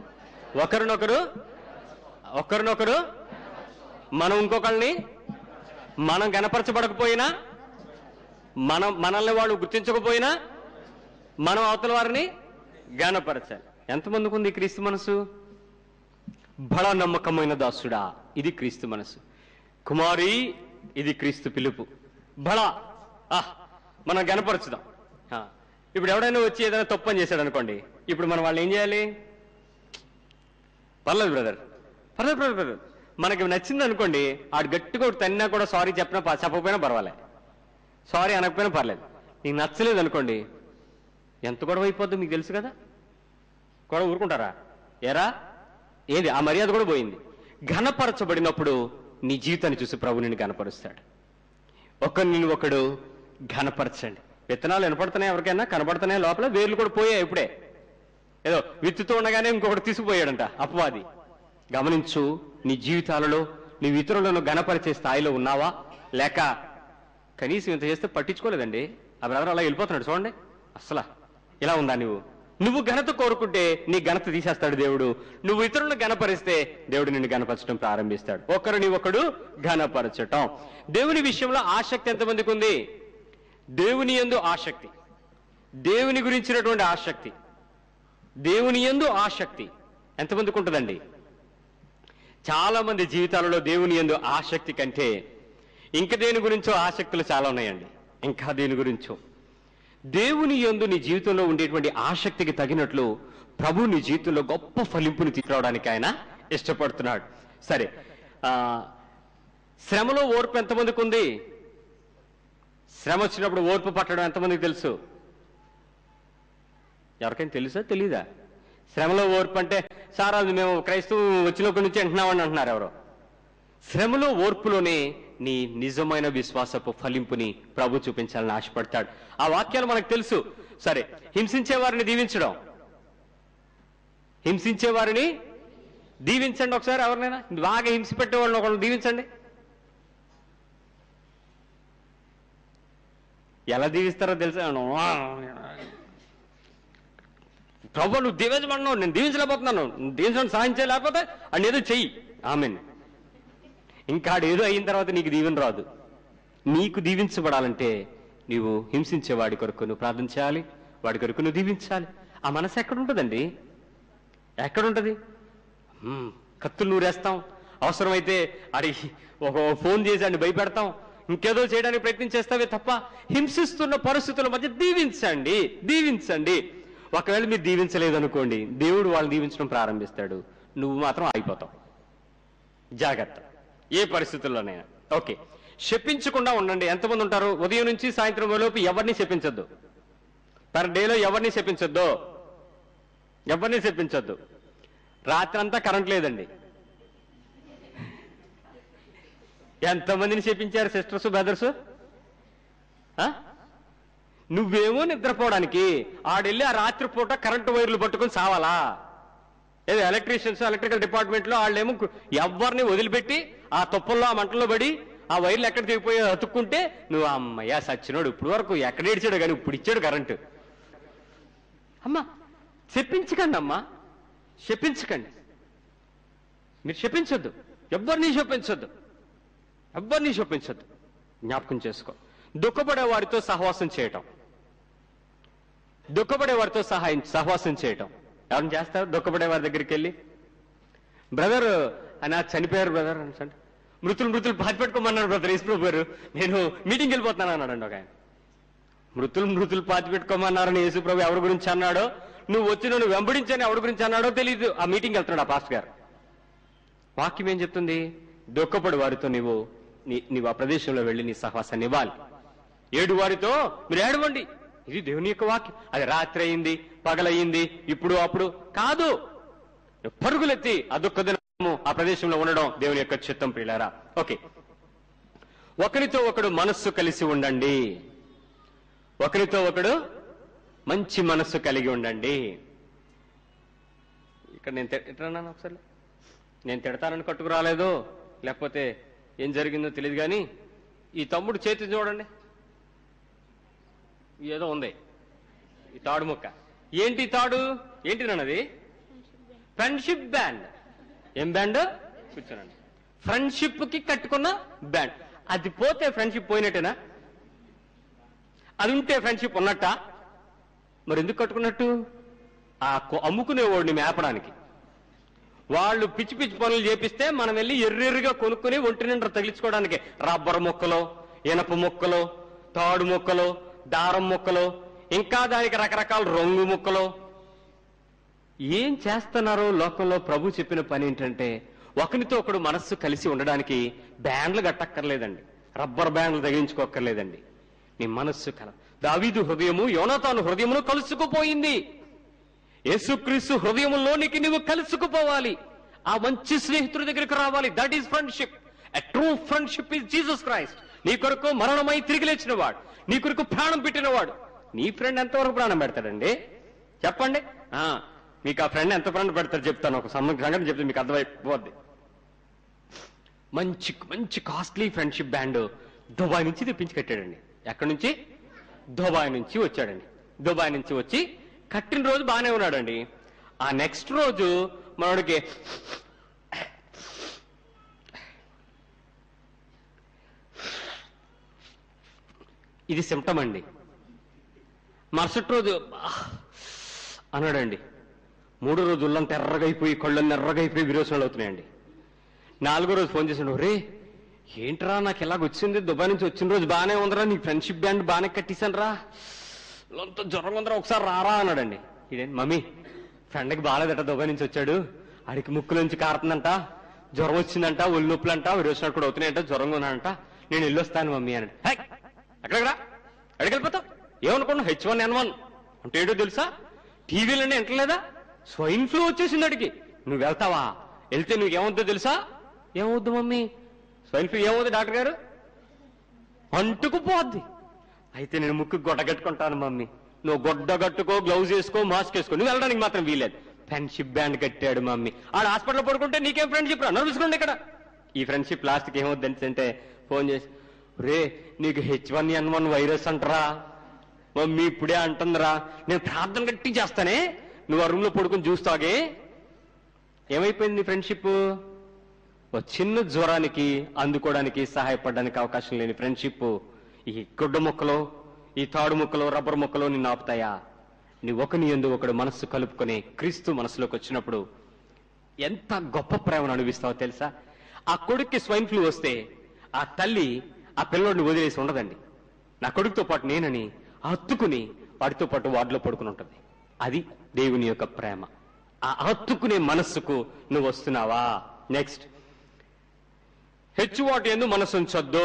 ఒకరినొకరు మనం ఇంకొకరిని మనం గణపరచబడకపోయినా, మనల్ని వాళ్ళు గుర్తించకపోయినా మనం అవతల వారిని గణపరచాలి. ఎంతమందికి ఉంది క్రీస్తు మనసు? బడా నమ్మకమైన దాసుడా, ఇది క్రీస్తు మనసు. కుమారి, ఇది క్రీస్తు పిలుపు. బలా మనం గనపరచుదాం. ఇప్పుడు ఎవడైనా వచ్చి ఏదైనా తప్పని చేశాడు అనుకోండి, ఇప్పుడు మనం వాళ్ళు ఏం చేయాలి? పర్లేదు బ్రదర్, పర్లేదు బ్రదర్, మనకి నచ్చింది అనుకోండి, ఆడు గట్టిగా తన్నా కూడా సారీ చెప్పకపోయినా పర్వాలే, సారీ అనకపోయినా పర్లేదు. నీకు నచ్చలేదు అనుకోండి, ఎంత గొడవ అయిపోద్దో మీకు తెలుసు కదా. గొడవ ఊరుకుంటారా? ఎరా ఏది ఆ మర్యాద కూడా పోయింది. ఘనపరచబడినప్పుడు నీ జీవితాన్ని చూసి ప్రభు నిన్ను ఘనపరుస్తాడు. ఒకరిని ఒకడు ఘనపరచండి. విత్తనాలు వినపడుతున్నాయి, ఎవరికైనా కనపడుతున్నాయి, లోపల వేర్లు కూడా పోయాయి. ఇప్పుడే ఏదో విత్తుతూ ఉండగానే ఇంకొకటి తీసుకుపోయాడంట అపవాది. గమనించు, నీ జీవితాలలో నీవు ఇతరులను ఘనపరిచే స్థాయిలో ఉన్నావా? లేక కనీసం ఇంత చేస్తే పట్టించుకోలేదండి, ఆ బ్రదర్ అలా వెళ్ళిపోతున్నాడు చూడండి, అసలు ఇలా ఉందా? నువ్వు ఘనత కోరుకుంటే నీ ఘనత తీసేస్తాడు దేవుడు. నువ్వు ఇతరులను ఘనపరిస్తే దేవుడు నిన్ను ఘనపరచడం ప్రారంభిస్తాడు. ఒకరిని ఒకడు ఘనపరచటం. దేవుని విషయంలో ఆసక్తి ఎంతమందికి ఉంది? దేవుని యందు ఆసక్తి, దేవుని గురించినటువంటి ఆసక్తి, దేవుని యందు ఆసక్తి ఎంతమందికి ఉంటుందండి? చాలా మంది జీవితాలలో దేవుని యందు ఆసక్తి కంటే ఇంకా దేని గురించో ఆసక్తులు చాలా ఉన్నాయండి. ఇంకా దేని గురించో. దేవుని యందు నీ జీవితంలో ఉండేటువంటి ఆసక్తికి తగినట్లు ప్రభు నీ జీవితంలో గొప్ప ఫలింపుని తీసుకురావడానికి ఆయన ఇష్టపడుతున్నాడు. సరే, శ్రమలో ఓర్పు ఎంతమందికి ఉంది? శ్రమ వచ్చినప్పుడు ఓర్పు పట్టడం ఎంతమందికి తెలుసు? ఎవరికైనా తెలుసా తెలీదా? శ్రమలో ఓర్పు అంటే సార్ అది మేము క్రైస్తవం వచ్చినప్పటి నుంచి అంటున్నామని అంటున్నారు ఎవరో. శ్రమలో ఓర్పులోనే నీ నిజమైన విశ్వాసపు ఫలింపుని ప్రభు చూపించాలని ఆశపడతాడు. ఆ వాక్యాలు మనకు తెలుసు. సరే, హింసించే వారిని దీవించడం, హింసించే వారిని దీవించండి. ఒకసారి ఎవరినైనా బాగా హింస పెట్టే వాళ్ళని ఒకళ్ళు దీవించండి. ఎలా దీవిస్తారో తెలుసా? ప్రభు నువ్వు దీవించమన్నావు, నేను దీవించలేకపోతున్నాను, దీవించడం సాయం చేయలేకపోతే అని ఏదో చెయ్యి. ఆమెన్. ఇంకా ఆడేదో అయిన తర్వాత నీకు దీవెన రాదు. నీకు దీవించబడాలంటే నీవు హింసించే వాడి కొరకు నువ్వు ప్రార్థన చేయాలి, వాడి కొరకు నువ్వు దీవించాలి. ఆ మనసు ఎక్కడుంటుందండి? ఎక్కడుంటది? కత్తులు నూరేస్తాం, అవసరమైతే అడిగి ఒక ఫోన్ చేసి అడిని భయపెడతాం, ఇంకేదో చేయడానికి ప్రయత్నం చేస్తావే తప్ప హింసిస్తున్న పరిస్థితుల మధ్య దీవించండి, దీవించండి. ఒకవేళ మీరు దీవించలేదనుకోండి, దేవుడు వాళ్ళు దీవించడం ప్రారంభిస్తాడు, నువ్వు మాత్రం ఆగిపోతావు. జాగ్రత్త, ఏ పరిస్థితుల్లోనైనా. ఓకే, శపించకుండా ఉండండి. ఎంతమంది ఉంటారు? ఉదయం నుంచి సాయంత్రం లోపు ఎవరిని శపించొద్దు. పర్ డేలో ఎవరిని శపించొద్దు, ఎవరిని శపించొద్దు. రాత్రి అంతా కరెంట్ లేదండి, ఎంతమందిని శపించారు సిస్టర్స్ బ్రదర్స్? నువ్వేమో నిద్రపోవడానికి ఆడెళ్ళి ఆ రాత్రి పూట కరెంటు వైర్లు పట్టుకొని సావాలా? ఏదో ఎలక్ట్రీషియన్స్, ఎలక్ట్రికల్ డిపార్ట్మెంట్ లో వాళ్ళేమో ఎవరిని వదిలిపెట్టి ఆ తుప్పల్లో ఆ మంటల్లో పడి ఆ వైర్లు ఎక్కడ తెగిపోయి అతుక్కుంటే నువ్వు అమ్మయ్యా సచ్చినోడు, ఇప్పుడు వరకు ఎక్కడ ఏడ్చాడు కానీ ఇప్పుడు ఇచ్చాడు కరెంటు. అమ్మా చెప్పించకండి, అమ్మా చెప్పించకండి, మీరు చెప్పించొద్దు, ఎవరిని చెప్పించొద్దు, ఎవరిని చెప్పించొద్దు. జ్ఞాపకం చేసుకో. దుఃఖపడే వారితో సహవాసం చేయటం, దుఃఖపడే వారితో సహవాసం చేయటం. ఎవరిని చేస్తారు? దుఃఖపడే వారి దగ్గరికి వెళ్ళి, బ్రదర్ ఆయన చనిపోయారు బ్రదర్ అంటే, మృతులు పాతి పెట్టుకోమన్నాడు బ్రదర్ యేసుప్రభు గారు, నేను మీటింగ్కి వెళ్ళిపోతున్నాను అన్నాడండి ఒక ఆయన. మృతులు పాతి పెట్టుకోమన్నారని యేసుప్రభు ఎవరి గురించి అన్నాడో, నువ్వు వచ్చి నన్ను వెంబడించని ఎవరి గురించి అన్నాడో తెలియదు. ఆ మీటింగ్కి వెళ్తున్నాడు ఆ పాస్టర్ గారు. వాక్యం ఏం చెప్తుంది? దుఃఖపడి వారితో నీవు ఆ ప్రదేశంలో వెళ్ళి నీ సహవాసాన్ని ఇవ్వాలి. ఏడు వారితో మీరు ఏడవండి, ఇది దేవుని యొక్క వాక్యం. అది రాత్రి అయింది, పగలయ్యింది, ఇప్పుడు అప్పుడు కాదు. పరుగులెత్తి ఆ దుఃఖ దినము ఆ ప్రదేశంలో ఉండడం దేవుని యొక్క చిత్తం ప్రియులారా. ఓకే, ఒకరితో ఒకడు మనస్సు కలిసి ఉండండి, ఒకరితో ఒకడు మంచి మనస్సు కలిగి ఉండండి. ఇక్కడ నేను తిట్టన్నాను, ఒకసారి నేను తిడతానని కట్టుకు రాలేదు, లేకపోతే ఏం జరిగిందో తెలియదు కానీ ఈ తమ్ముడు చేతి చూడండి, ఏదో ఉంది ఈ తాడు ముక్క. ఏంటి తాడు? ఏంటి నన్నది? Friendship band. ఏం బ్యాండ్? కూర్చోనండి. ఫ్రెండ్షిప్ కి కట్టుకున్న బ్యాండ్. అది పోతే ఫ్రెండ్షిప్ పోయినట్టేనా? అది ఉంటే ఫ్రెండ్షిప్ ఉన్నట్ట? మరి ఎందుకు కట్టుకున్నట్టు? ఆ అమ్ముకునేవాడిని మేపడానికి. వాళ్ళు పిచ్చి పిచ్చి పనులు చేపిస్తే మనం వెళ్ళి ఎర్రెర్రిగా కొనుక్కుని ఒంటి నిండా తగిలించుకోవడానికి రబ్బర్ ముక్కలు, ఇనప ముక్కలు, తాడు ముక్కలు, దారం ముక్కలు, ఇంకా దానికి రకరకాల రంగు ముక్కలు. ఏం చేస్తున్నారో లోకంలో ప్రభు చెప్పిన పని ఏంటంటే, ఒకరితో ఒకడు మనస్సు కలిసి ఉండడానికి బ్యాండ్లు కట్టక్కర్లేదండి, రబ్బర్ బ్యాండ్లు తగిలించుకోక్కర్లేదండి. నీ మనస్సు దావీదు హృదయము యోనాతాను హృదయమును కలుసుకుపోయింది. యేసుక్రీస్తు హృదయములోనికి నువ్వు కలుసుకుపోవాలి. ఆ మంచి స్నేహితుడి దగ్గరికి రావాలి. That is friendship. A true friendship is Jesus Christ. నీ కొరకు మరణమై తిరిగి లేచిన వాడు, నీ కొరకు ప్రాణం పెట్టినవాడు. నీ ఫ్రెండ్ ఎంతవరకు ప్రాణం పెడతాడండి చెప్పండి? మీకు ఆ ఫ్రెండ్ ఎంత ప్రాణం పెడతాడు చెప్తాను. ఒక సంఘటన చెప్తే మీకు అర్థమైపోద్ది. మంచి మంచి కాస్ట్లీ ఫ్రెండ్షిప్ బ్యాండ్ దుబాయ్ నుంచి తెప్పించి కట్టాడండి. ఎక్కడి నుంచి? దుబాయ్ నుంచి వచ్చాడండి. దుబాయ్ నుంచి వచ్చి కట్టిన రోజు బాగానే ఉన్నాడండి. ఆ నెక్స్ట్ రోజు మనోడికి ఇది సిమ్టమ్ అండి. మరుసటి రోజు అన్నాడండి. మూడో రోజు ఉల్లంతా ఎర్రగైపోయి కళ్ళన్నీ ఎర్రగైపోయి విరోచనలు అవుతున్నాయండి. నాలుగో రోజు ఫోన్ చేసాడు, రే ఏంట్రా నాకు ఇలాగ వచ్చింది, దుబాయ్ నుంచి వచ్చిన రోజు బాగానే ఉందరా, నీ ఫ్రెండ్షిప్ బ్యాండ్ బాగానే కట్టేశాను రా, అంత జ్వరం ఉందరా, ఒకసారి రారా అన్నాడండి. ఇదేంటి మమ్మీ, ఫ్రెండ్కి బాగాలేదట, దుబాయ్ నుంచి వచ్చాడు, ఆడికి ముక్కులోంచి కారుతుందంట, జ్వరం వచ్చిందంట, ఒళ్ళు నొప్పులంట, విరోచనలు కూడా అవుతున్నాయంట, జ్వరంగా ఉన్నాడంట, నేను వెళ్ళొస్తాను మమ్మీ అన్నాడు. ఎక్కడికి వెళ్ళిపోతావు? ఏమనుకున్నావు? H1N1 అంటే ఏంటో తెలుసా? టీవీలోనే ఎంటలేదా? స్వైన్ ఫ్లూ వచ్చేసింది అడిగి. నువ్వు వెళ్తావా? వెళ్తే నువ్వేమవుద్దో తెలుసా? ఏమవుద్దు మమ్మీ? స్వైన్ ఫ్లూ ఏమవుద్ది డాక్టర్ గారు? అంటుకుపోద్ది. అయితే నేను ముక్కు గొడ్డగట్టుకుంటాను మమ్మీ. నువ్వు గొడ్డగట్టుకో, గ్లౌజ్ వేసుకో, మాస్క్ వేసుకో, నువ్వు వెళ్ళడానికి మాత్రం వీలేదు. ఫ్రెండ్షిప్ బ్యాండ్ కట్టాడు మమ్మీ. ఆడ హాస్పిటల్లో పడుకుంటే నీకేం ఫ్రెండ్షిప్ రా, నడుచుకోండి ఇక్కడ. ఈ ఫ్రెండ్షిప్ లాస్ట్కి ఏమవుద్ది అంటే ఫోన్ చేసి, రే నీకు H1N1 వైరస్ అంటరా మమ్మీ, ఇప్పుడే అంటుందిరా, నేను ప్రార్థన గట్టి చేస్తానే, నువ్వు ఆ రూమ్ లో పడుకుని చూస్తాగే. ఏమైపోయింది ఫ్రెండ్షిప్? ఓ చిన్న జ్వరానికి అందుకోవడానికి సహాయపడడానికి అవకాశం లేని ఫ్రెండ్షిప్ ఈ గుడ్డ ముక్కలో, ఈ తాడు ముక్కలో, రబ్బర్ ముక్కలో నిన్ను ఆపుతాయా? నీ ఒకని యందు ఒకడు మనస్సు కలుపుకొని క్రీస్తు మనసులోకి వచ్చినప్పుడు ఎంత గొప్ప ప్రేమను అనుభవిస్తావో తెలుసా? ఆ కొడుక్కి స్వైన్ ఫ్లూ వస్తే ఆ తల్లి ఆ పిల్లోడిని వదిలేసి ఉండదండి. నా కొడుకుతో పాటు నేనని హత్తుకుని వాడితో పాటు వార్డులో పడుకుని ఉంటుంది. అది దేవుని యొక్క ప్రేమ. ఆ హత్తుకునే మనస్సుకు నువ్వు వస్తున్నావా? నెక్స్ట్, హెచ్చువాటి యందు మనసు ఉంచొద్దు.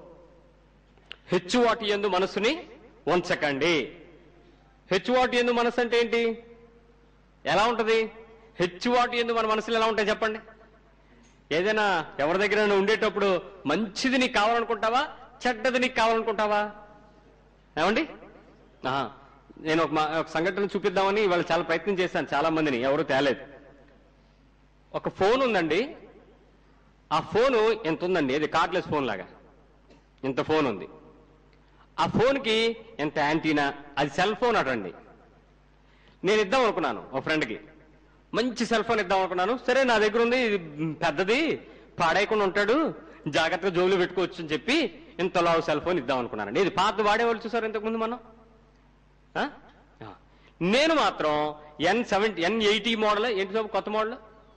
హెచ్చువాటి యందు మనసుని ఉంచకండి. హెచ్చువాటి యందు మనసు అంటే ఏంటి? ఎలా ఉంటది? హెచ్చువాటి యందు మన మనసులు ఎలా ఉంటాయి చెప్పండి? ఏదైనా ఎవరి దగ్గర ఉండేటప్పుడు మంచిది నీకు కావాలనుకుంటావా, చెడ్డది నీకు కావాలనుకుంటావా? ఏమండి? నేను ఒక సంఘటన చూపిద్దామని ఇవాళ చాలా ప్రయత్నం చేశాను, చాలా మందిని, ఎవరు తేలేదు. ఒక ఫోన్ ఉందండి. ఆ ఫోను ఎంత ఉందండి, అది కార్డ్లెస్ ఫోన్ లాగా ఇంత ఫోన్ ఉంది. ఆ ఫోన్కి ఎంత యాంటీనా, అది సెల్ ఫోన్ అటండి. నేను ఇద్దాం అనుకున్నాను ఒక ఫ్రెండ్కి, మంచి సెల్ ఫోన్ ఇద్దాం అనుకున్నాను. సరే నా దగ్గర ఉంది, ఇది పెద్దది, పాడైకుండా ఉంటాడు, జాగ్రత్తగా జోబులు పెట్టుకోవచ్చు అని చెప్పి ఇంత లావు సెల్ ఫోన్ ఇద్దాం అనుకున్నానండి. ఇది పాత వాడేవాళ్ళు చూసారు ఇంతకుముందు మనం. నేను మాత్రం N80 మోడల్, ఏంటి సార్ కొత్త మోడల్,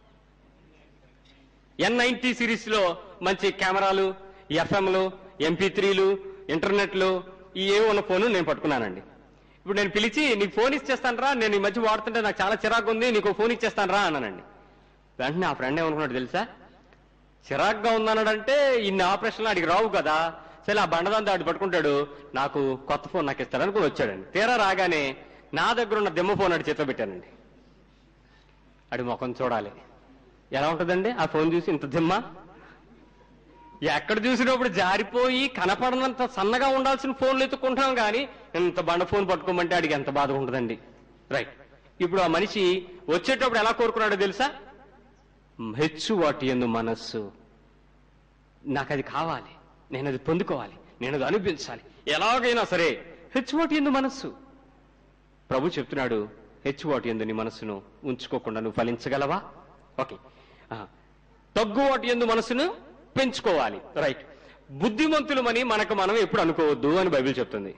N90 సిరీస్ లో మంచి కెమెరాలు, ఎఫ్ఎంలు, MP3లు, ఇంటర్నెట్లు ఏవో ఉన్న ఫోన్ నేను పట్టుకున్నానండి. ఇప్పుడు నేను పిలిచి నీకు ఫోన్ ఇచ్చేస్తాను రా, నేను ఈ మధ్య వాడుతుంటే నాకు చాలా చిరాకు ఉంది, నీకు ఫోన్ ఇచ్చేస్తాను రా అన్నానండి. వెంటనే ఆ ఫ్రెండ్ ఏమనుకున్నాడు తెలుసా? చిరాకుగా ఉందన్నాడంటే ఇన్ని ఆపరేషన్లు అడిగి రావు కదా, సరే ఆ బండదాంతో ఆడి పట్టుకుంటాడు, నాకు కొత్త ఫోన్ నాకు ఇస్తాడు అనుకుని వచ్చాడండి. తీరా రాగానే నా దగ్గర ఉన్న దెమ్మ ఫోన్ అడి చేతిలో పెట్టానండి. అడి ముఖం చూడాలి ఎలా ఉంటుందండి ఆ ఫోన్ చూసి, ఇంత దిమ్మ, ఎక్కడ చూసినప్పుడు జారిపోయి కనపడనంత సన్నగా ఉండాల్సిన ఫోన్లు ఎత్తుకుంటాం కానీ ఇంత బండ ఫోన్ పట్టుకోమంటే అడిగి ఎంత బాధగా ఉంటుందండి. రైట్, ఇప్పుడు ఆ మనిషి వచ్చేటప్పుడు ఎలా కోరుకున్నాడో తెలుసా? హెచ్చువాటి యందు మనస్సు, నాకు అది కావాలి, నేను అది పొందుకోవాలి, నేను అది అనిపించాలి, ఎలాగైనా సరే హెచ్చువాటి యందు మనస్సు. ప్రభు చెప్తున్నాడు, హెచ్చువాటి యందు నీ మనస్సును ఉంచుకోకుండా నువ్వు ఫలించగలవా? ఓకే, తగ్గువాటి యందు మనస్సును పెంచుకోవాలి. రైట్, బుద్ధిమంతులమని మనకు మనం ఎప్పుడు అనుకోవద్దు అని బైబిల్ చెప్తుంది.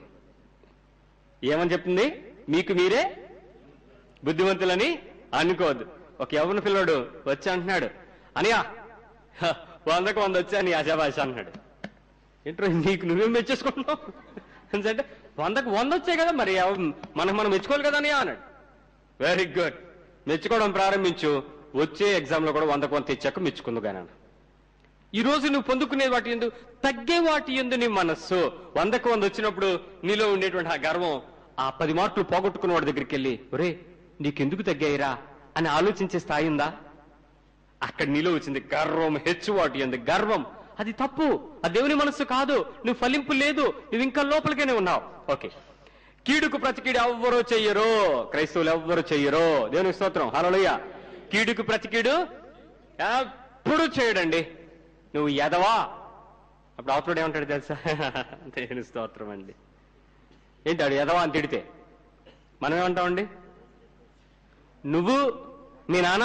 ఏమని చెప్తుంది? మీకు మీరే బుద్ధిమంతులని అనుకోవద్దు. ఒక యవ్వన పిల్లడు వచ్చి అంటున్నాడు, అనియా 100కు 100 వచ్చా నీ ఆశాభాష అన్నాడు. ఏంటో నీకు నువ్వేం మెచ్చేసుకుంటున్నావు అంటే 100కు 100 వచ్చాయి కదా, మరి మనం మెచ్చుకోవాలి కదా అనియా అన్నాడు. వెరీ గుడ్, మెచ్చుకోవడం ప్రారంభించు, వచ్చే ఎగ్జామ్ లో కూడా 100కు 100 తెచ్చాక మెచ్చుకుందు కానీ. ఈ రోజు నువ్వు పొందుకునే వాటి ఎందు, తగ్గే వాటి ఎందు నీ మనస్సు 100కు 100 వచ్చినప్పుడు నీలో ఉండేటువంటి ఆ గర్వం, ఆ 10 మార్కులు పోగొట్టుకున్న వాడి దగ్గరికి వెళ్ళి, ఒరే నీకెందుకు తగ్గాయిరా అని ఆలోచించే స్థాయి ఉందా? అక్కడ నీలో వచ్చింది గర్వం, హెచ్చు వాటి ఎందు గర్వం. అది తప్పు, ఆ దేవుని మనస్సు కాదు. నువ్వు ఫలింపు లేదు, నువ్వు ఇంకా లోపలిగానే ఉన్నావు. ఓకే, కీడుకు ప్రతి కీడు ఎవ్వరూ చెయ్యరు, క్రైస్తవులు ఎవ్వరు చెయ్యరు. దేవుని స్తోత్రం, హల్లెలూయా. కీడుకు ప్రతి కీడు ఎప్పుడు చేయడండి. నువ్వు ఎదవా, అప్పుడు అవతలుడు ఏమంటాడు తెలుసా? దేవుని స్తోత్రం అండి. ఏంటాడు ఎదవా అని తిడితే మనం ఏమంటామండి? నువ్వు మీ నాన్న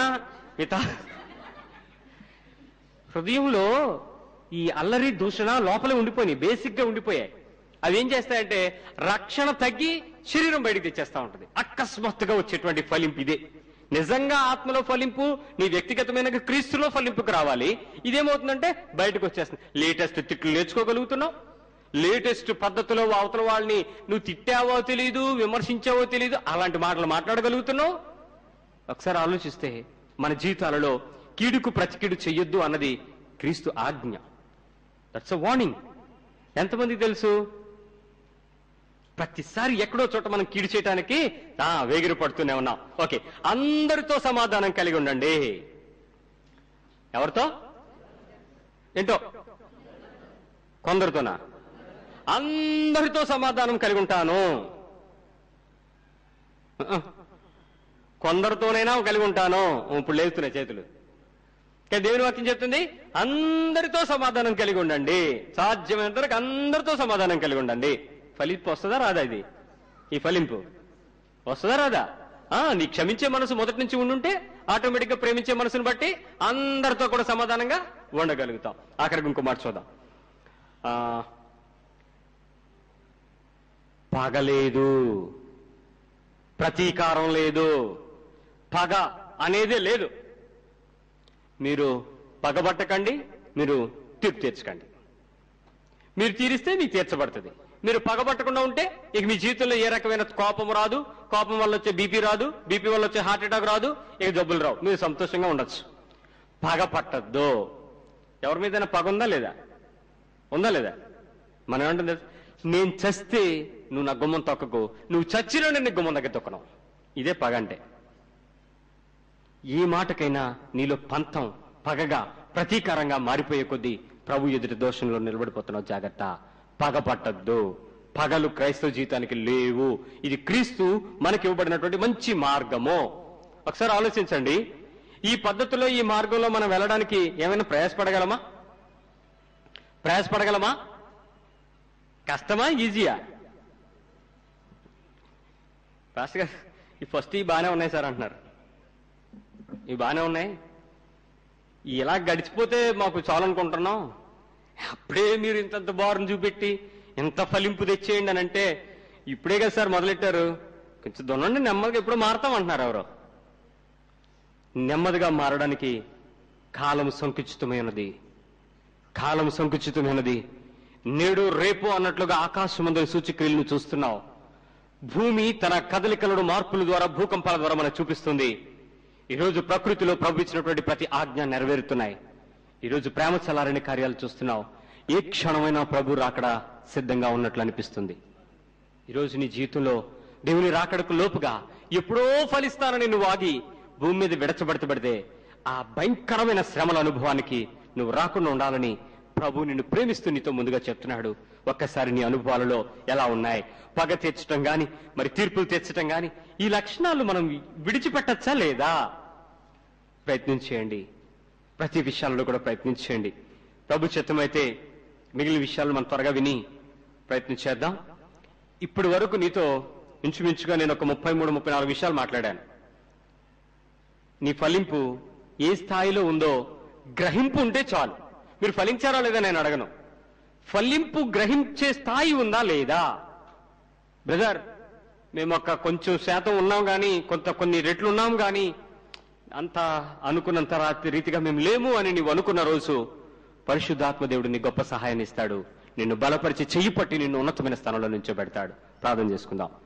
హృదయంలో ఈ అల్లరి దూషణ లోపలే ఉండిపోయినాయి, బేసిక్ గా ఉండిపోయాయి. అవి ఏం చేస్తాయంటే రక్షణ తగ్గి శరీరం బయటికి తెచ్చేస్తా ఉంటుంది. అకస్మాత్తుగా వచ్చేటువంటి ఫలింపు ఇదే. నిజంగా ఆత్మలో ఫలింపు, నీ వ్యక్తిగతమైన క్రీస్తులో ఫలింపుకు రావాలి. ఇదేమవుతుందంటే బయటకు వచ్చేస్తుంది. లేటెస్ట్ తిట్లు నేర్చుకోగలుగుతున్నావు, లేటెస్ట్ పద్ధతిలో అవతల వాళ్ళని నువ్వు తిట్టావో తెలీదు, విమర్శించావో తెలీదు, అలాంటి మాటలు మాట్లాడగలుగుతున్నావు. ఒకసారి ఆలోచిస్తే మన జీవితాలలో కీడుకు ప్రతి కీడు చెయ్యొద్దు అన్నది క్రీస్తు ఆజ్ఞ. That's a warning. ఎంతమందికి తెలుసు? ప్రతిసారి ఎక్కడో చోట మనం కీడు చేయడానికి వేగిరి పడుతూనే ఉన్నాం. ఓకే, అందరితో సమాధానం కలిగి ఉండండి. ఎవరితో? ఏంటో కొందరితోనా? అందరితో సమాధానం కలిగి ఉంటాను. కొందరితోనైనా కలిగి ఉంటాను. ఇప్పుడు లేస్తున్నాయి చేతులు. దేవుని వాక్యం చెప్తుంది అందరితో సమాధానం కలిగి ఉండండి, సాధ్యమైనంత వరకు అందరితో సమాధానం కలిగి ఉండండి. ఫలింపు వస్తుందా రాదా? ఇది ఈ ఫలింపు వస్తుందా రాదా? నీ క్షమించే మనసు మొదటి నుంచి ఉండుంటే ఆటోమేటిక్ గా ప్రేమించే మనసును బట్టి అందరితో కూడా సమాధానంగా ఉండగలుగుతాం. ఆఖరికి ఇంకో మాట చూద్దాం. పగ లేదు, ప్రతీకారం లేదు, పగ అనేదే లేదు. మీరు పగబట్టకండి, మీరు తీర్పు తీర్చకండి. మీరు తీరిస్తే మీకు తీర్చబడుతుంది. మీరు పగబట్టకుండా ఉంటే ఇక మీ జీవితంలో ఏ రకమైన కోపం రాదు, కోపం వల్ల వచ్చే బీపీ రాదు, బీపీ వల్ల వచ్చే హార్ట్ అటాక్ రాదు, ఇక జబ్బులు రావు. మీరు సంతోషంగా ఉండొచ్చు. పగ పట్టద్దు. ఎవరి మీదైనా పగ ఉందా లేదా? ఉందా లేదా? మనం ఏమంటుంది? నేను చస్తే నువ్వు నా గుమ్మం తొక్కకు, నువ్వు చచ్చినా నేను గుమ్మం దగ్గర తొక్కను. ఇదే పగ అంటే. ఏ మాటకైనా నీలో పంతం, పగగా, ప్రతీకారంగా మారిపోయే కొద్దీ ప్రభు ఎదుటి దోషంలో నిలబడిపోతున్నావు. జాగ్రత్త, పగ పట్టద్దు. పగలు క్రైస్తవ జీవితానికి లేవు. ఇది క్రీస్తు మనకి ఇవ్వబడినటువంటి మంచి మార్గము. ఒకసారి ఆలోచించండి, ఈ పద్ధతిలో, ఈ మార్గంలో మనం వెళ్ళడానికి ఏమైనా ప్రయాసపడగలమా? ప్రయాసపడగలమా? కష్టమా? ఈజీయా? పాస్టర్ గారు ఈ ఫస్ట్ ఈ బాగానే ఉన్నాయి సార్ అంటున్నారు. ఇవి బాగానే ఉన్నాయి, ఇలా గడిచిపోతే మాకు చాలు అనుకుంటున్నాం. అప్పుడే మీరు ఇంతంత బారును చూపెట్టి ఇంత ఫలింపు తెచ్చేయండి అని అంటే, ఇప్పుడే కదా సార్ మొదలెట్టారు, కొంచెం దొనండి, నెమ్మదిగా ఎప్పుడో మారతాం అంటున్నారు ఎవరో. నెమ్మదిగా మారడానికి కాలం సంకుచితమైనది, కాలం సంకుచితమైనది. నేడు రేపు అన్నట్లుగా ఆకాశమందరి సూచక్రియలను చూస్తున్నావు. భూమి తన కదలికలను మార్పుల ద్వారా, భూకంపాల ద్వారా మనకు చూపిస్తుంది. ఈరోజు ప్రకృతిలో ప్రభు ఇచ్చినటువంటి ప్రతి ఆజ్ఞ నెరవేరుతున్నాయి. ఈరోజు ప్రేమ చల్లారని కార్యాలు చూస్తున్నావు. ఏ క్షణమైనా ప్రభు రాకడ సిద్ధంగా ఉన్నట్లు అనిపిస్తుంది. ఈరోజు నీ జీవితంలో దేవుని రాకడకు లోపుగా ఎప్పుడో ఫలిస్తానని నువ్వు ఆగి భూమి మీద విడచబడతబడితే ఆ భయంకరమైన శ్రమల అనుభవానికి నువ్వు రాకుండా ఉండాలని ప్రభు నిన్ను ప్రేమిస్తూ నీతో ముందుగా చెప్తున్నాడు. ఒక్కసారి నీ అనుభవాలలో ఎలా ఉన్నాయి? పగ తీర్చడం గాని, మరి తీర్పులు తీర్చడం గాని, ఈ లక్షణాలు మనం విడిచిపెట్టచ్చా లేదా? ప్రయత్నించేయండి. ప్రతి విషయాల్లో కూడా ప్రయత్నించేయండి. ప్రభు చిత్తమైతే మిగిలిన విషయాలు మనం త్వరగా విని ప్రయత్నం చేద్దాం. ఇప్పటి వరకు నీతో ఇంచుమించుగా నేను ఒక 33-34 విషయాలు మాట్లాడాను. నీ ఫలింపు ఏ స్థాయిలో ఉందో గ్రహింపు ఉంటే చాలు. మీరు ఫలించారా లేదా నేను అడగను, ఫలింపు గ్రహించే స్థాయి ఉందా లేదా? బ్రదర్, మేము కొంచెం శాతం ఉన్నాం కానీ, కొన్ని రెట్లు ఉన్నాం కానీ అంత అనుకున్నంత రీతిగా మేము లేము అని నీవు అనుకున్న రోజు పరిశుద్ధాత్మ దేవుడు నీ గొప్ప సహాయాన్ని ఇస్తాడు. నిన్ను బలపరిచి చెయ్యి పట్టి నిన్ను ఉన్నతమైన స్థానంలో నుంచోబెడతాడు. ప్రార్థన చేసుకుందాం.